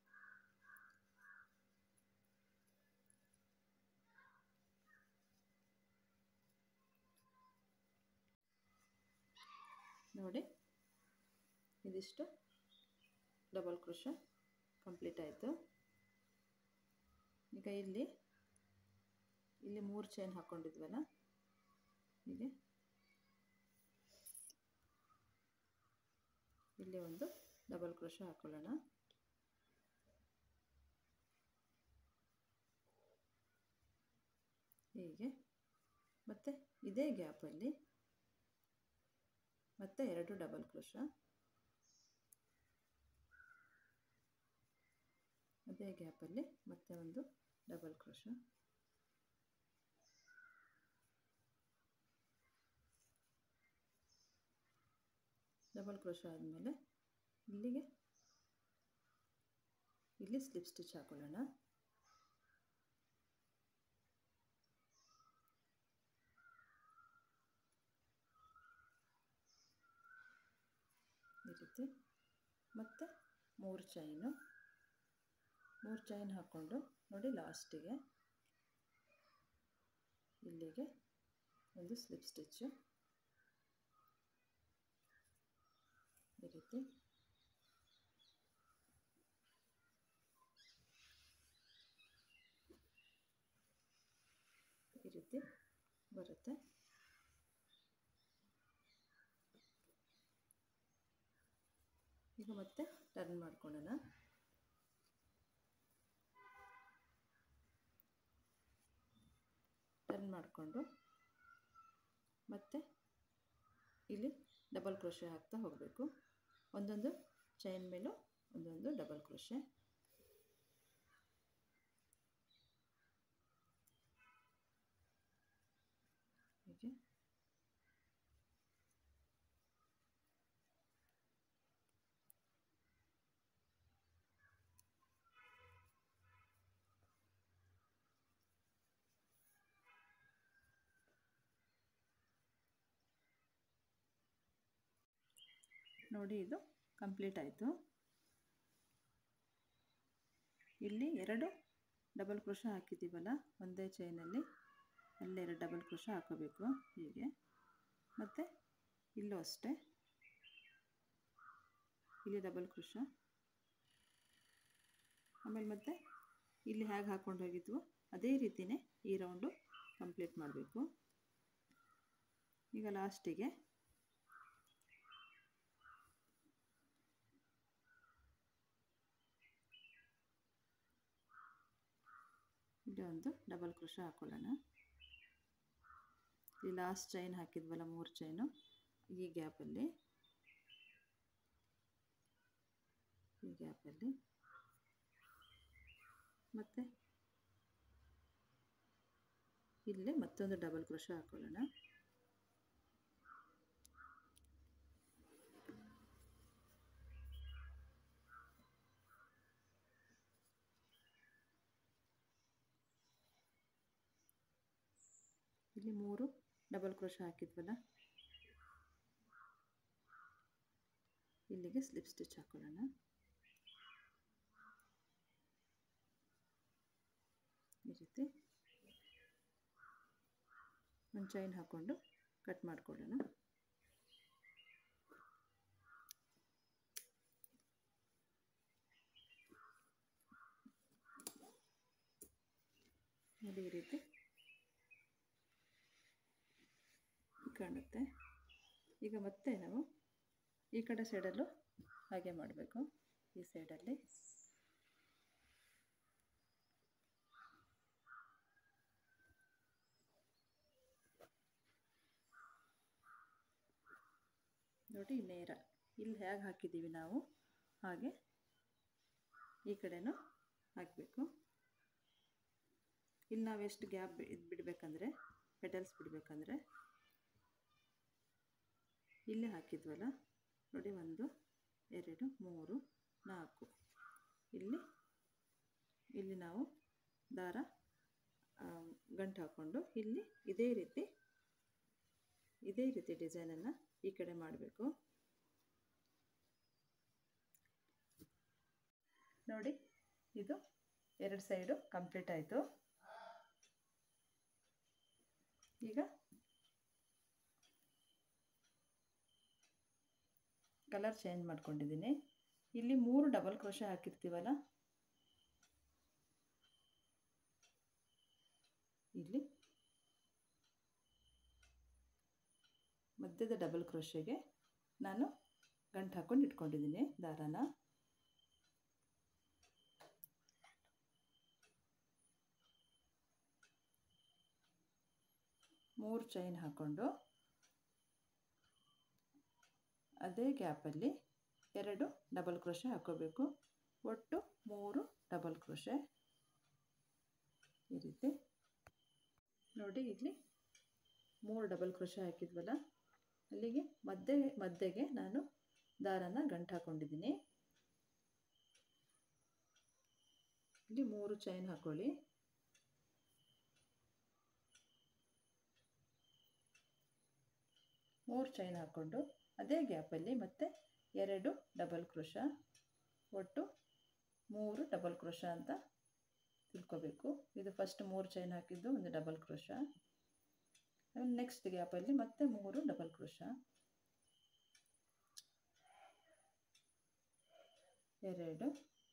ನೋಡಿ, ಇದಿಷ್ಟು ಡಬಲ್ ಕ್ರೋಶೆ ಕಂಪ್ಲೀಟ್ ಆಯಿತು. ಈಗ ಇಲ್ಲಿ 3 ಚೈನ್ ಹಾಕ್ಕೊಂಡಿದ್ವಲ್ಲ, ಹೀಗೆ ಇಲ್ಲಿ ಒಂದು ಡಬಲ್ ಕ್ರೋಶೆ ಹಾಕೊಳ್ಳೋಣ. ಹೀಗೆ ಮತ್ತೆ ಇದೇ ಗ್ಯಾಪಲ್ಲಿ ಮತ್ತೆ 2 ಡಬಲ್ ಕ್ರೋಶೆ, ಅದೇ ಗ್ಯಾಪಲ್ಲಿ ಮತ್ತೆ ಒಂದು ಡಬಲ್ ಕ್ರೋಶೆ, ಡಬಲ್ ಕ್ರೋಶೆ ಆದಮೇಲೆ ಇಲ್ಲಿ ಸ್ಲಿಪ್ ಸ್ಟಿಚ್ ಹಾಕೊಳ್ಳೋಣ. ಈ ರೀತಿ ಮತ್ತೆ 3 ಚೈನ್ ಹಾಕ್ಕೊಂಡು ನೋಡಿ, ಲಾಸ್ಟಿಗೆ ಇಲ್ಲಿಗೆ ಒಂದು ಸ್ಲಿಪ್ ಸ್ಟಿಚ್ಚು, ಈ ರೀತಿ ಬರುತ್ತೆ. ಈಗ ಮತ್ತೆ ಟರ್ನ್ ಮಾಡ್ಕೊಳ್ಳೋಣ. ಟರ್ನ್ ಮಾಡಿಕೊಂಡು ಮತ್ತೆ ಇಲ್ಲಿ ಡಬಲ್ ಕ್ರೋಶೆ ಹಾಕ್ತಾ ಹೋಗಬೇಕು. ಒಂದೊಂದು ಚೈನ್ ಮೇಲೂ ಒಂದೊಂದು ಡಬಲ್ ಕ್ರೋಶೆ, ಹೀಗೆ ನೋಡಿ, ಇದು ಕಂಪ್ಲೀಟ್ ಆಯಿತು. ಇಲ್ಲಿ 2 ಡಬಲ್ ಕ್ರೋಶೆ ಹಾಕಿದ್ದೀವಲ್ಲ ಒಂದೇ ಚೈನಲ್ಲಿ, ಅಲ್ಲಿ 2 ಡಬಲ್ ಕ್ರೋಶೆ ಹಾಕೋಬೇಕು. ಹೀಗೆ ಮತ್ತು ಇಲ್ಲೂ ಅಷ್ಟೇ, ಇಲ್ಲಿ ಡಬಲ್ ಕ್ರೋಶೆ, ಆಮೇಲೆ ಮತ್ತೆ ಇಲ್ಲಿ ಹೇಗೆ ಹಾಕ್ಕೊಂಡು ಹೋಗಿದ್ವು ಅದೇ ರೀತಿಯೇ ಈ ರೌಂಡು ಕಂಪ್ಲೀಟ್ ಮಾಡಬೇಕು. ಈಗ ಲಾಸ್ಟಿಗೆ ಇಲ್ಲಿ ಒಂದು ಡಬಲ್ ಕ್ರೋಶೆ ಹಾಕೊಳ್ಳೋಣ. ಈ ಲಾಸ್ಟ್ ಚೈನ್ ಹಾಕಿದ್ವಲ್ಲ 3 ಚೈನು, ಈ ಗ್ಯಾಪಲ್ಲಿ ಮತ್ತು ಇಲ್ಲಿ ಮತ್ತೊಂದು ಡಬಲ್ ಕ್ರೋಶೆ ಹಾಕೊಳ್ಳೋಣ. ಇಲ್ಲಿ 3 ಡಬಲ್ ಕ್ರೋಶೆ ಹಾಕಿದ್ವಲ್ಲ, ಇಲ್ಲಿಗೆ ಸ್ಲಿಪ್ ಸ್ಟಿಚ್ ಹಾಕೊಳ್ಳೋಣ. ಈ ರೀತಿ ಒಂದು ಚೈನ್ ಹಾಕ್ಕೊಂಡು ಕಟ್ ಮಾಡ್ಕೊಳ್ಳೋಣ. ನೋಡಿ, ಈ ರೀತಿ ಕಾಣುತ್ತೆ. ಈಗ ಮತ್ತೆ ನಾವು ಈ ಕಡೆ ಸೈಡಲ್ಲೂ ಹಾಗೆ ಮಾಡಬೇಕು. ಈ ಸೈಡಲ್ಲಿ ನೋಡಿ, ನೇರ ಇಲ್ಲಿ ಹೇಗೆ ಹಾಕಿದ್ದೀವಿ ನಾವು ಹಾಗೆ ಈ ಕಡೆನೂ ಹಾಕಬೇಕು. ಇಲ್ಲಿ ನಾವು ಎಷ್ಟು ಗ್ಯಾಪ್ ಬಿಡಬೇಕಂದ್ರೆ ಪೆಟಲ್ಸ್ ಬಿಡಬೇಕಂದ್ರೆ ಇಲ್ಲೇ ಹಾಕಿದ್ವಲ್ಲ ನೋಡಿ, 1 2 3 4 ಇಲ್ಲಿ ನಾವು ದಾರ ಗಂಟು ಹಾಕ್ಕೊಂಡು ಇಲ್ಲಿ ಇದೇ ರೀತಿ ಡಿಸೈನನ್ನು ಈ ಕಡೆ ಮಾಡಬೇಕು. ನೋಡಿ, ಇದು 2 ಸೈಡು ಕಂಪ್ಲೀಟ್ ಆಯಿತು. ಈಗ ಕಲರ್ ಚೇಂಜ್ ಮಾಡ್ಕೊಂಡಿದ್ದೀನಿ. ಇಲ್ಲಿ 3 ಡಬಲ್ ಕ್ರೋಶೆ ಹಾಕಿರ್ತೀವಲ್ಲ, ಇಲ್ಲಿ ಮಧ್ಯದ ಡಬಲ್ ಕ್ರೋಶೆಗೆ ನಾನು ಗಂಟು ಹಾಕ್ಕೊಂಡು ಇಟ್ಕೊಂಡಿದ್ದೀನಿ ದಾರಾನ. ಮೂರು ಚೈನ್ ಹಾಕ್ಕೊಂಡು ಅದೇ ಗ್ಯಾಪಲ್ಲಿ 2 ಡಬಲ್ ಕ್ರೋಶೆ ಹಾಕ್ಕೋಬೇಕು. ಒಟ್ಟು 3 ಡಬಲ್ ಕ್ರೋಶೆ ಈ ರೀತಿ. ನೋಡಿ, ಇಲ್ಲಿ 3 ಡಬಲ್ ಕ್ರೋಶೆ ಹಾಕಿದ್ವಲ್ಲ, ಅಲ್ಲಿಗೆ ಮಧ್ಯೆಗೆ ನಾನು ದಾರನ ಗಂಟು ಹಾಕ್ಕೊಂಡಿದ್ದೀನಿ. ಇಲ್ಲಿ 3 ಚೈನ್ ಹಾಕ್ಕೊಳ್ಳಿ. ಮೂರು ಚೈನ್ ಹಾಕ್ಕೊಂಡು ಅದೇ ಗ್ಯಾಪಲ್ಲಿ ಮತ್ತೆ 2 ಡಬಲ್ ಕ್ರೋಶ, ಒಟ್ಟು 3 ಡಬಲ್ ಕ್ರೋಶ ಅಂತ ತಿಳ್ಕೋಬೇಕು. ಇದು ಫಸ್ಟ್ 3 ಚೈನ್ ಹಾಕಿದ್ದು ಒಂದು ಡಬಲ್ ಕ್ರೋಶ. ನೆಕ್ಸ್ಟ್ ಗ್ಯಾಪಲ್ಲಿ ಮತ್ತೆ 3 ಡಬಲ್ ಕ್ರೋಶ, 2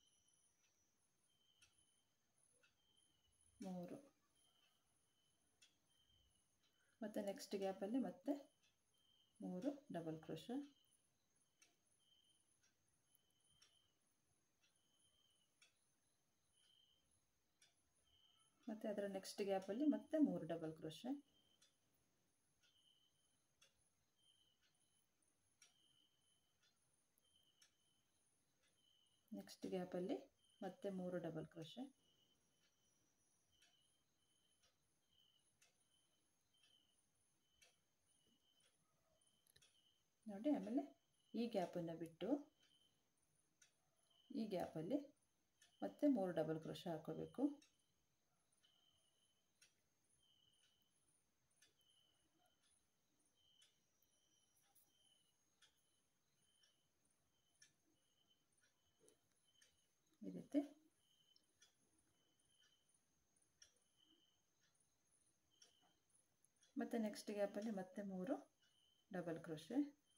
3, ಮತ್ತು ನೆಕ್ಸ್ಟ್ ಗ್ಯಾಪಲ್ಲಿ ಮತ್ತೆ 3 ಡಬಲ್ ಕ್ರೋಶ, ಮತ್ತು ಅದರ ನೆಕ್ಸ್ಟ್ ಗ್ಯಾಪಲ್ಲಿ ಮತ್ತೆ 3 ಡಬಲ್ ಕ್ರೋಶ, ನೆಕ್ಸ್ಟ್ ಗ್ಯಾಪಲ್ಲಿ ಮತ್ತೆ 3 ಡಬಲ್ ಕ್ರೋಶ, ನೋಡಿ. ಆಮೇಲೆ ಈ ಗ್ಯಾಪನ್ನು ಬಿಟ್ಟು ಈ ಗ್ಯಾಪಲ್ಲಿ ಮತ್ತೆ 3 ಡಬಲ್ ಕ್ರೋಶ ಹಾಕೋಬೇಕು. ಈ ರೀತಿ. ಮತ್ತು ನೆಕ್ಸ್ಟ್ ಗ್ಯಾಪಲ್ಲಿ ಮತ್ತೆ 3 ಡಬಲ್ ಕ್ರೋಶೆ,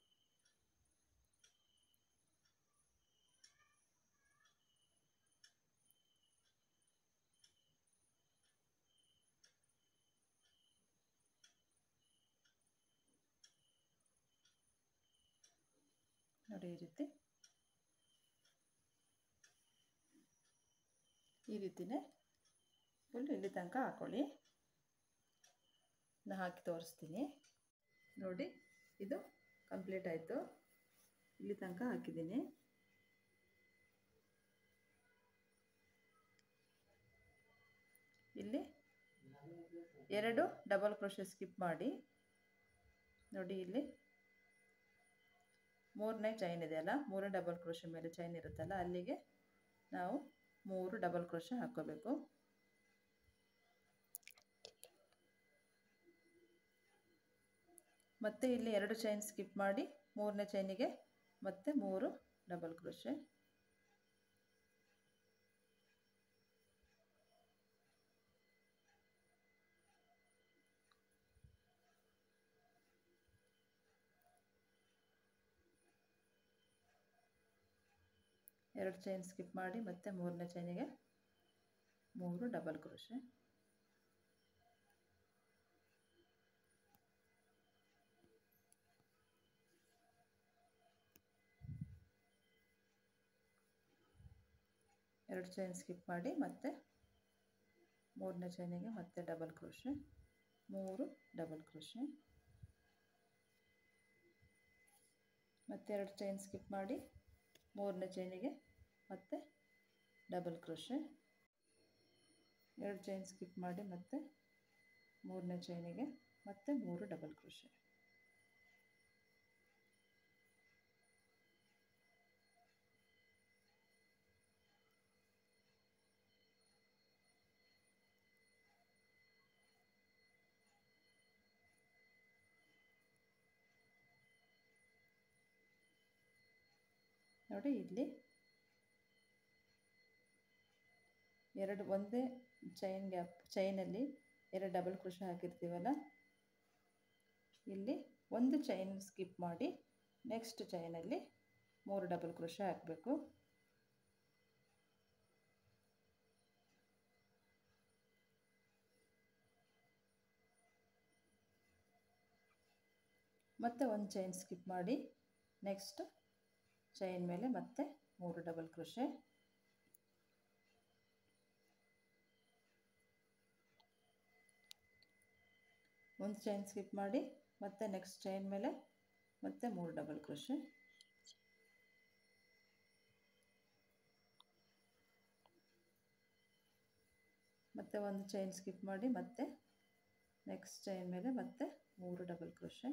ನೋಡಿ. ಈ ರೀತಿನೇ ಫುಲ್ ಇಲ್ಲಿ ತನಕ ಹಾಕೊಳ್ಳಿ. ನಾನು ಹಾಕಿ ತೋರಿಸ್ತೀನಿ ನೋಡಿ. ಇದು ಕಂಪ್ಲೀಟ್ ಆಯಿತು. ಇಲ್ಲಿ ತನಕ ಹಾಕಿದ್ದೀನಿ. ಇಲ್ಲಿ 2 ಡಬಲ್ ಕ್ರೋಶೆ ಸ್ಕಿಪ್ ಮಾಡಿ ನೋಡಿ. ಇಲ್ಲಿ 3ನೇ ಚೈನ್ ಇದೆಯಲ್ಲ, 3 ಡಬಲ್ ಕ್ರೋಶೆ ಮೇಲೆ ಚೈನ್ ಇರುತ್ತಲ್ಲ, ಅಲ್ಲಿಗೆ ನಾವು 3 ಡಬಲ್ ಕ್ರೋಶೆ ಹಾಕ್ಕೋಬೇಕು. ಮತ್ತೆ ಇಲ್ಲಿ 2 ಚೈನ್ ಸ್ಕಿಪ್ ಮಾಡಿ 3ನೇ ಚೈನಿಗೆ ಮತ್ತೆ 3 ಡಬಲ್ ಕ್ರೋಶೆ, ಎರಡು ಚೈನ್ ಸ್ಕಿಪ್ ಮಾಡಿ ಮತ್ತೆ 3ನೇ ಚೈನಿಗೆ 3 ಡಬಲ್ ಕ್ರೋಶೆ, ಎರಡು ಚೈನ್ ಸ್ಕಿಪ್ ಮಾಡಿ ಮತ್ತೆ 3ನೇ ಚೈನಿಗೆ ಮತ್ತೆ ಡಬಲ್ ಕ್ರೋಶೆ, 3 ಡಬಲ್ ಕ್ರೋಶೆ, ಮತ್ತೆ ಎರಡು ಚೈನ್ ಸ್ಕಿಪ್ ಮಾಡಿ 3ನೇ ಚೈನಿಗೆ ಮತ್ತೆ ಡಬಲ್ ಕ್ರೋಶೆ, ಎರಡು ಚೈನ್ ಸ್ಕಿಪ್ ಮಾಡಿ ಮತ್ತೆ ಮೂರನೇ ಚೈನಿಗೆ ಮತ್ತೆ 3 ಡಬಲ್ ಕ್ರೋಶೆ. ನೋಡಿ ಇಲ್ಲಿ ಒಂದೇ ಚೈನಲ್ಲಿ 2 ಡಬಲ್ ಕ್ರೋಶೆ ಹಾಕಿರ್ತೀವಲ್ಲ, ಇಲ್ಲಿ ಒಂದು ಚೈನ್ ಸ್ಕಿಪ್ ಮಾಡಿ ನೆಕ್ಸ್ಟ್ ಚೈನಲ್ಲಿ 3 ಡಬಲ್ ಕ್ರೋಶೆ ಹಾಕಬೇಕು. ಮತ್ತೆ ಒಂದು ಚೈನ್ ಸ್ಕಿಪ್ ಮಾಡಿ ನೆಕ್ಸ್ಟ್ ಚೈನ್ ಮೇಲೆ ಮತ್ತೆ 3 ಡಬಲ್ ಕ್ರೋಶೆ. ಒಂದು ಚೈನ್ ಸ್ಕಿಪ್ ಮಾಡಿ ಮತ್ತೆ ನೆಕ್ಸ್ಟ್ ಚೈನ್ ಮೇಲೆ ಮತ್ತೆ 3 ಡಬಲ್ ಕ್ರೋಶೆ. ಮತ್ತೆ ಒಂದು ಚೈನ್ ಸ್ಕಿಪ್ ಮಾಡಿ ಮತ್ತೆ ನೆಕ್ಸ್ಟ್ ಚೈನ್ ಮೇಲೆ ಮತ್ತೆ 3 ಡಬಲ್ ಕ್ರೋಶೆ.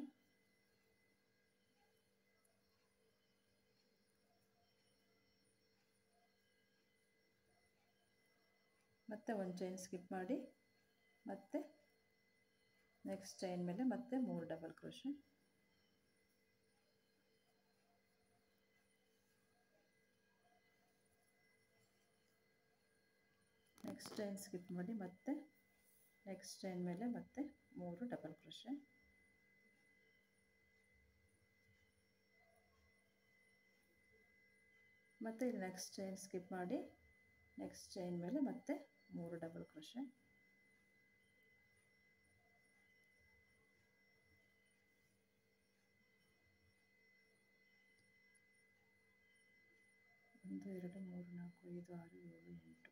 ಮತ್ತೆ ಒಂದು ಚೈನ್ ಸ್ಕಿಪ್ ಮಾಡಿ ಮತ್ತೆ ನೆಕ್ಸ್ಟ್ ಚೈನ್ ಮೇಲೆ ಮತ್ತೆ 3 double crochet. Next chain skip ಮಾಡಿ ಮತ್ತೆ ನೆಕ್ಸ್ಟ್ ಚೈನ್ ಮೇಲೆ ಮತ್ತೆ 3 ಡಬಲ್ ಕ್ರೋಶೆ. ಮತ್ತೆ ಇಲ್ಲಿ ನೆಕ್ಸ್ಟ್ ಚೈನ್ ಸ್ಕಿಪ್ ಮಾಡಿ ನೆಕ್ಸ್ಟ್ ಚೈನ್ ಮೇಲೆ ಮತ್ತೆ 3 ಡಬಲ್ ಕ್ರೋಶೆ. ಒಂದು 2 3 4 5 6 7 8.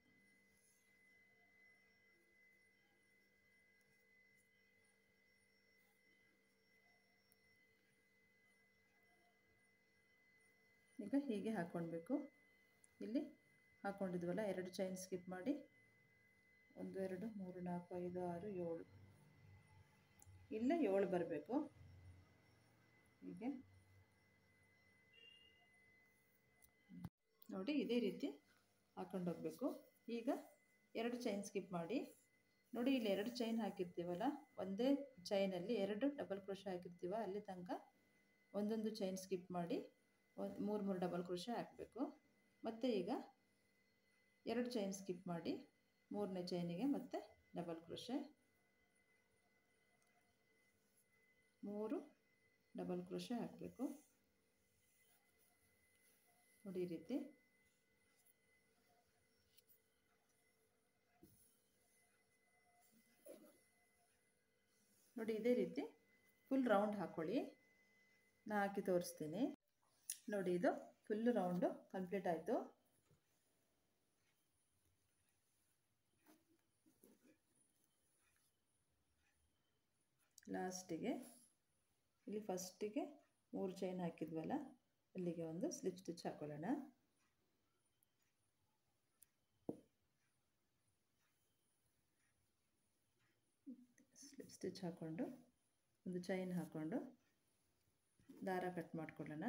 ಈಗ ಹೀಗೆ ಹಾಕ್ಕೊಳ್ಬೇಕು. ಇಲ್ಲಿ ಹಾಕ್ಕೊಂಡಿದ್ವಲ್ಲ, 2 ಚೈನ್ ಸ್ಕಿಪ್ ಮಾಡಿ 1 2 3 4 5 6 7, ಇಲ್ಲೇ 7 ಬರಬೇಕು. ಹೀಗೆ ನೋಡಿ ಇದೇ ರೀತಿ ಹಾಕೊಂಡು ಹೋಗಬೇಕು. ಈಗ 2 ಚೈನ್ ಸ್ಕಿಪ್ ಮಾಡಿ ನೋಡಿ, ಇಲ್ಲಿ 2 ಚೈನ್ ಹಾಕಿರ್ತೀವಲ್ಲ, ಒಂದೇ ಚೈನಲ್ಲಿ 2 ಡಬಲ್ ಕ್ರೋಶೆ ಹಾಕಿರ್ತೀವ, ಅಲ್ಲಿ ತನಕ ಒಂದೊಂದು ಚೈನ್ ಸ್ಕಿಪ್ ಮಾಡಿ 3 ಡಬಲ್ ಕ್ರೋಶೆ ಹಾಕಬೇಕು. ಮತ್ತು ಈಗ 2 ಚೈನ್ ಸ್ಕಿಪ್ ಮಾಡಿ ಮೂರನೇ ಚೈನಿಗೆ ಮತ್ತೆ ಡಬಲ್ ಕ್ರೋಶೆ, 3 ಡಬಲ್ ಕ್ರೋಶೆ ಹಾಕಬೇಕು. ನೋಡಿ ಈ ರೀತಿ. ನೋಡಿ ಇದೇ ರೀತಿ ಫುಲ್ ರೌಂಡ್ ಹಾಕ್ಕೊಳ್ಳಿ. ನಾನು ಹಾಕಿ ತೋರಿಸ್ತೀನಿ. ನೋಡಿ ಇದು ಫುಲ್ ರೌಂಡು ಕಂಪ್ಲೀಟ್ ಆಯಿತು. ಲಾಸ್ಟಿಗೆ ಇಲ್ಲಿ ಫಸ್ಟಿಗೆ 3 ಚೈನ್ ಹಾಕಿದ್ವಲ್ಲ, ಅಲ್ಲಿಗೆ ಒಂದು ಸ್ಲಿಪ್ ಸ್ಟಿಚ್ ಹಾಕೊಳ್ಳೋಣ. ಸ್ಲಿಪ್ ಸ್ಟಿಚ್ ಹಾಕ್ಕೊಂಡು ಒಂದು ಚೈನ್ ಹಾಕ್ಕೊಂಡು ದಾರ ಕಟ್ ಮಾಡ್ಕೊಳ್ಳೋಣ.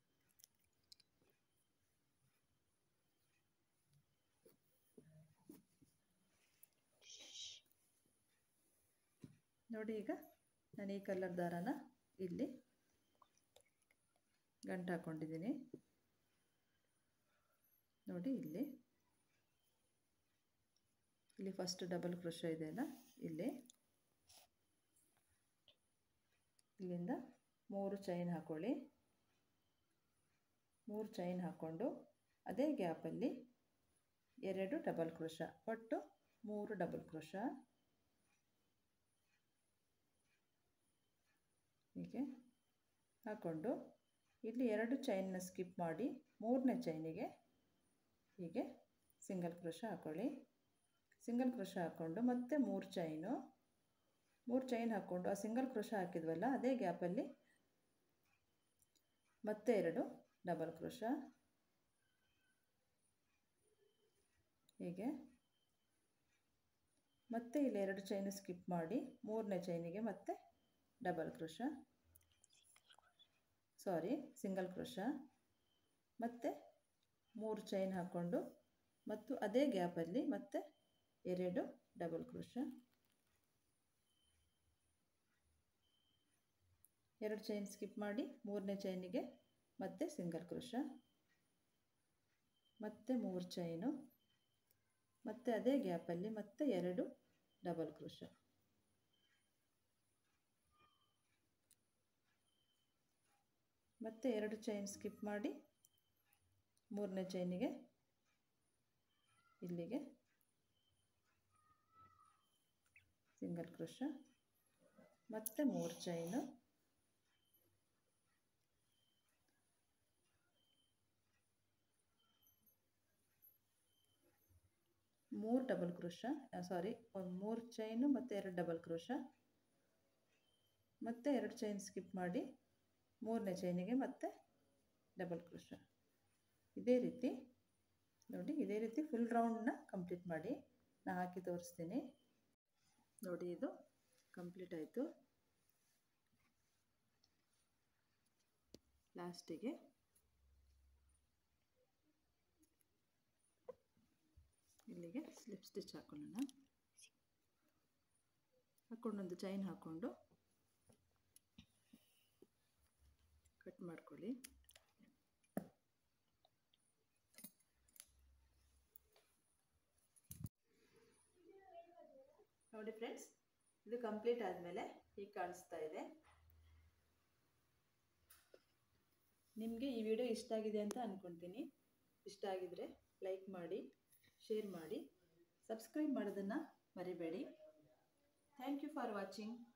ನೋಡಿ ಈಗ ನಾನು ಈ ಕಲರ್ ದಾರನ ಇಲ್ಲಿ ಗಂಟು ಹಾಕ್ಕೊಂಡಿದ್ದೀನಿ. ನೋಡಿ ಇಲ್ಲಿ ಫಸ್ಟ್ ಡಬಲ್ ಕ್ರೋಶೆ ಇದೆಯಲ್ಲ, ಇಲ್ಲಿಂದ 3 ಚೈನ್ ಹಾಕ್ಕೊಳ್ಳಿ. 3 ಚೈನ್ ಹಾಕ್ಕೊಂಡು ಅದೇ ಗ್ಯಾಪಲ್ಲಿ 2 ಡಬಲ್ ಕ್ರೋಶ, ಒಟ್ಟು 3 ಡಬಲ್ ಕ್ರೋಶ. ಹೀಗೆ ಹಾಕ್ಕೊಂಡು ಇಲ್ಲಿ 2 ಚೈನ್ನ ಸ್ಕಿಪ್ ಮಾಡಿ ಮೂರನೇ ಚೈನಿಗೆ ಹೀಗೆ ಸಿಂಗಲ್ ಕ್ರೋಶ ಹಾಕ್ಕೊಳ್ಳಿ. ಸಿಂಗಲ್ ಕ್ರೋಶ ಹಾಕ್ಕೊಂಡು ಮತ್ತೆ 3 ಚೈನ್ ಹಾಕ್ಕೊಂಡು ಆ ಸಿಂಗಲ್ ಕ್ರೋಶ ಹಾಕಿದ್ವಲ್ಲ, ಅದೇ ಗ್ಯಾಪಲ್ಲಿ ಮತ್ತೆ 2 ಡಬಲ್ ಕ್ರೋಶ. ಹೀಗೆ ಮತ್ತೆ ಇಲ್ಲಿ 2 ಚೈನ್ ಸ್ಕಿಪ್ ಮಾಡಿ ಮೂರನೇ ಚೈನಿಗೆ ಮತ್ತೆ ಡಬಲ್ ಕ್ರೋಶ, ಸಿಂಗಲ್ ಕ್ರೋಶ, ಮತ್ತೆ 3 ಚೈನ್ ಹಾಕ್ಕೊಂಡು ಮತ್ತು ಅದೇ ಗ್ಯಾಪಲ್ಲಿ ಮತ್ತೆ 2 ಡಬಲ್ ಕ್ರೋಶ, 2 ಚೈನ್ ಸ್ಕಿಪ್ ಮಾಡಿ ಮೂರನೇ ಚೈನಿಗೆ ಮತ್ತೆ ಸಿಂಗಲ್ ಕ್ರೋಶ, ಮತ್ತೆ 3 ಚೈನು, ಮತ್ತೆ ಅದೇ ಗ್ಯಾಪಲ್ಲಿ ಮತ್ತೆ 2 ಡಬಲ್ ಕ್ರೋಶ, ಮತ್ತೆ 2 ಚೈನ್ ಸ್ಕಿಪ್ ಮಾಡಿ ಮೂರನೇ ಚೈನಿಗೆ ಇಲ್ಲಿಗೆ ಸಿಂಗಲ್ ಕ್ರೋಶ, ಮತ್ತೆ 3 ಚೈನು, ಮೂರು ಡಬಲ್ ಕ್ರೋಶ, 3 ಚೈನು ಮತ್ತು 2 ಡಬಲ್ ಕ್ರೋಶ, ಮತ್ತೆ 2 ಚೈನ್ ಸ್ಕಿಪ್ ಮಾಡಿ ಮೂರನೇ ಚೈನಿಗೆ ಮತ್ತೆ ಡಬಲ್ ಕ್ರೋಶ. ಇದೇ ರೀತಿ ನೋಡಿ, ಇದೇ ರೀತಿ ಫುಲ್ ರೌಂಡ್ನ ಕಂಪ್ಲೀಟ್ ಮಾಡಿ. ನಾನು ಹಾಕಿ ತೋರಿಸ್ತೀನಿ ನೋಡಿ. ಇದು ಕಂಪ್ಲೀಟ್ ಆಯಿತು. ಲಾಸ್ಟಿಗೆ ಇಲ್ಲಿಗೆ ಸ್ಲಿಪ್ ಸ್ಟಿಚ್ ಹಾಕೊಳ್ಳೋಣ. ಹಾಕ್ಕೊಂಡು ಒಂದು ಚೈನ್ ಹಾಕ್ಕೊಂಡು ಕಟ್ ಮಾಡ್ಕೊಳ್ಳಿ. ನೋಡಿ ಫ್ರೆಂಡ್ಸ್, ಇದು ಕಂಪ್ಲೀಟ್ ಆದಮೇಲೆ ಹೀಗೆ ಕಾಣಿಸ್ತಾ ಇದೆ. ನಿಮಗೆ ಈ ವಿಡಿಯೋ ಇಷ್ಟ ಆಗಿದೆ ಅಂತ ಅಂದ್ಕೊಳ್ತೀನಿ. ಇಷ್ಟ ಆಗಿದರೆ ಲೈಕ್ ಮಾಡಿ, ಶೇರ್ ಮಾಡಿ, ಸಬ್ಸ್ಕ್ರೈಬ್ ಮಾಡೋದನ್ನು ಮರಿಬೇಡಿ. Thank you for watching.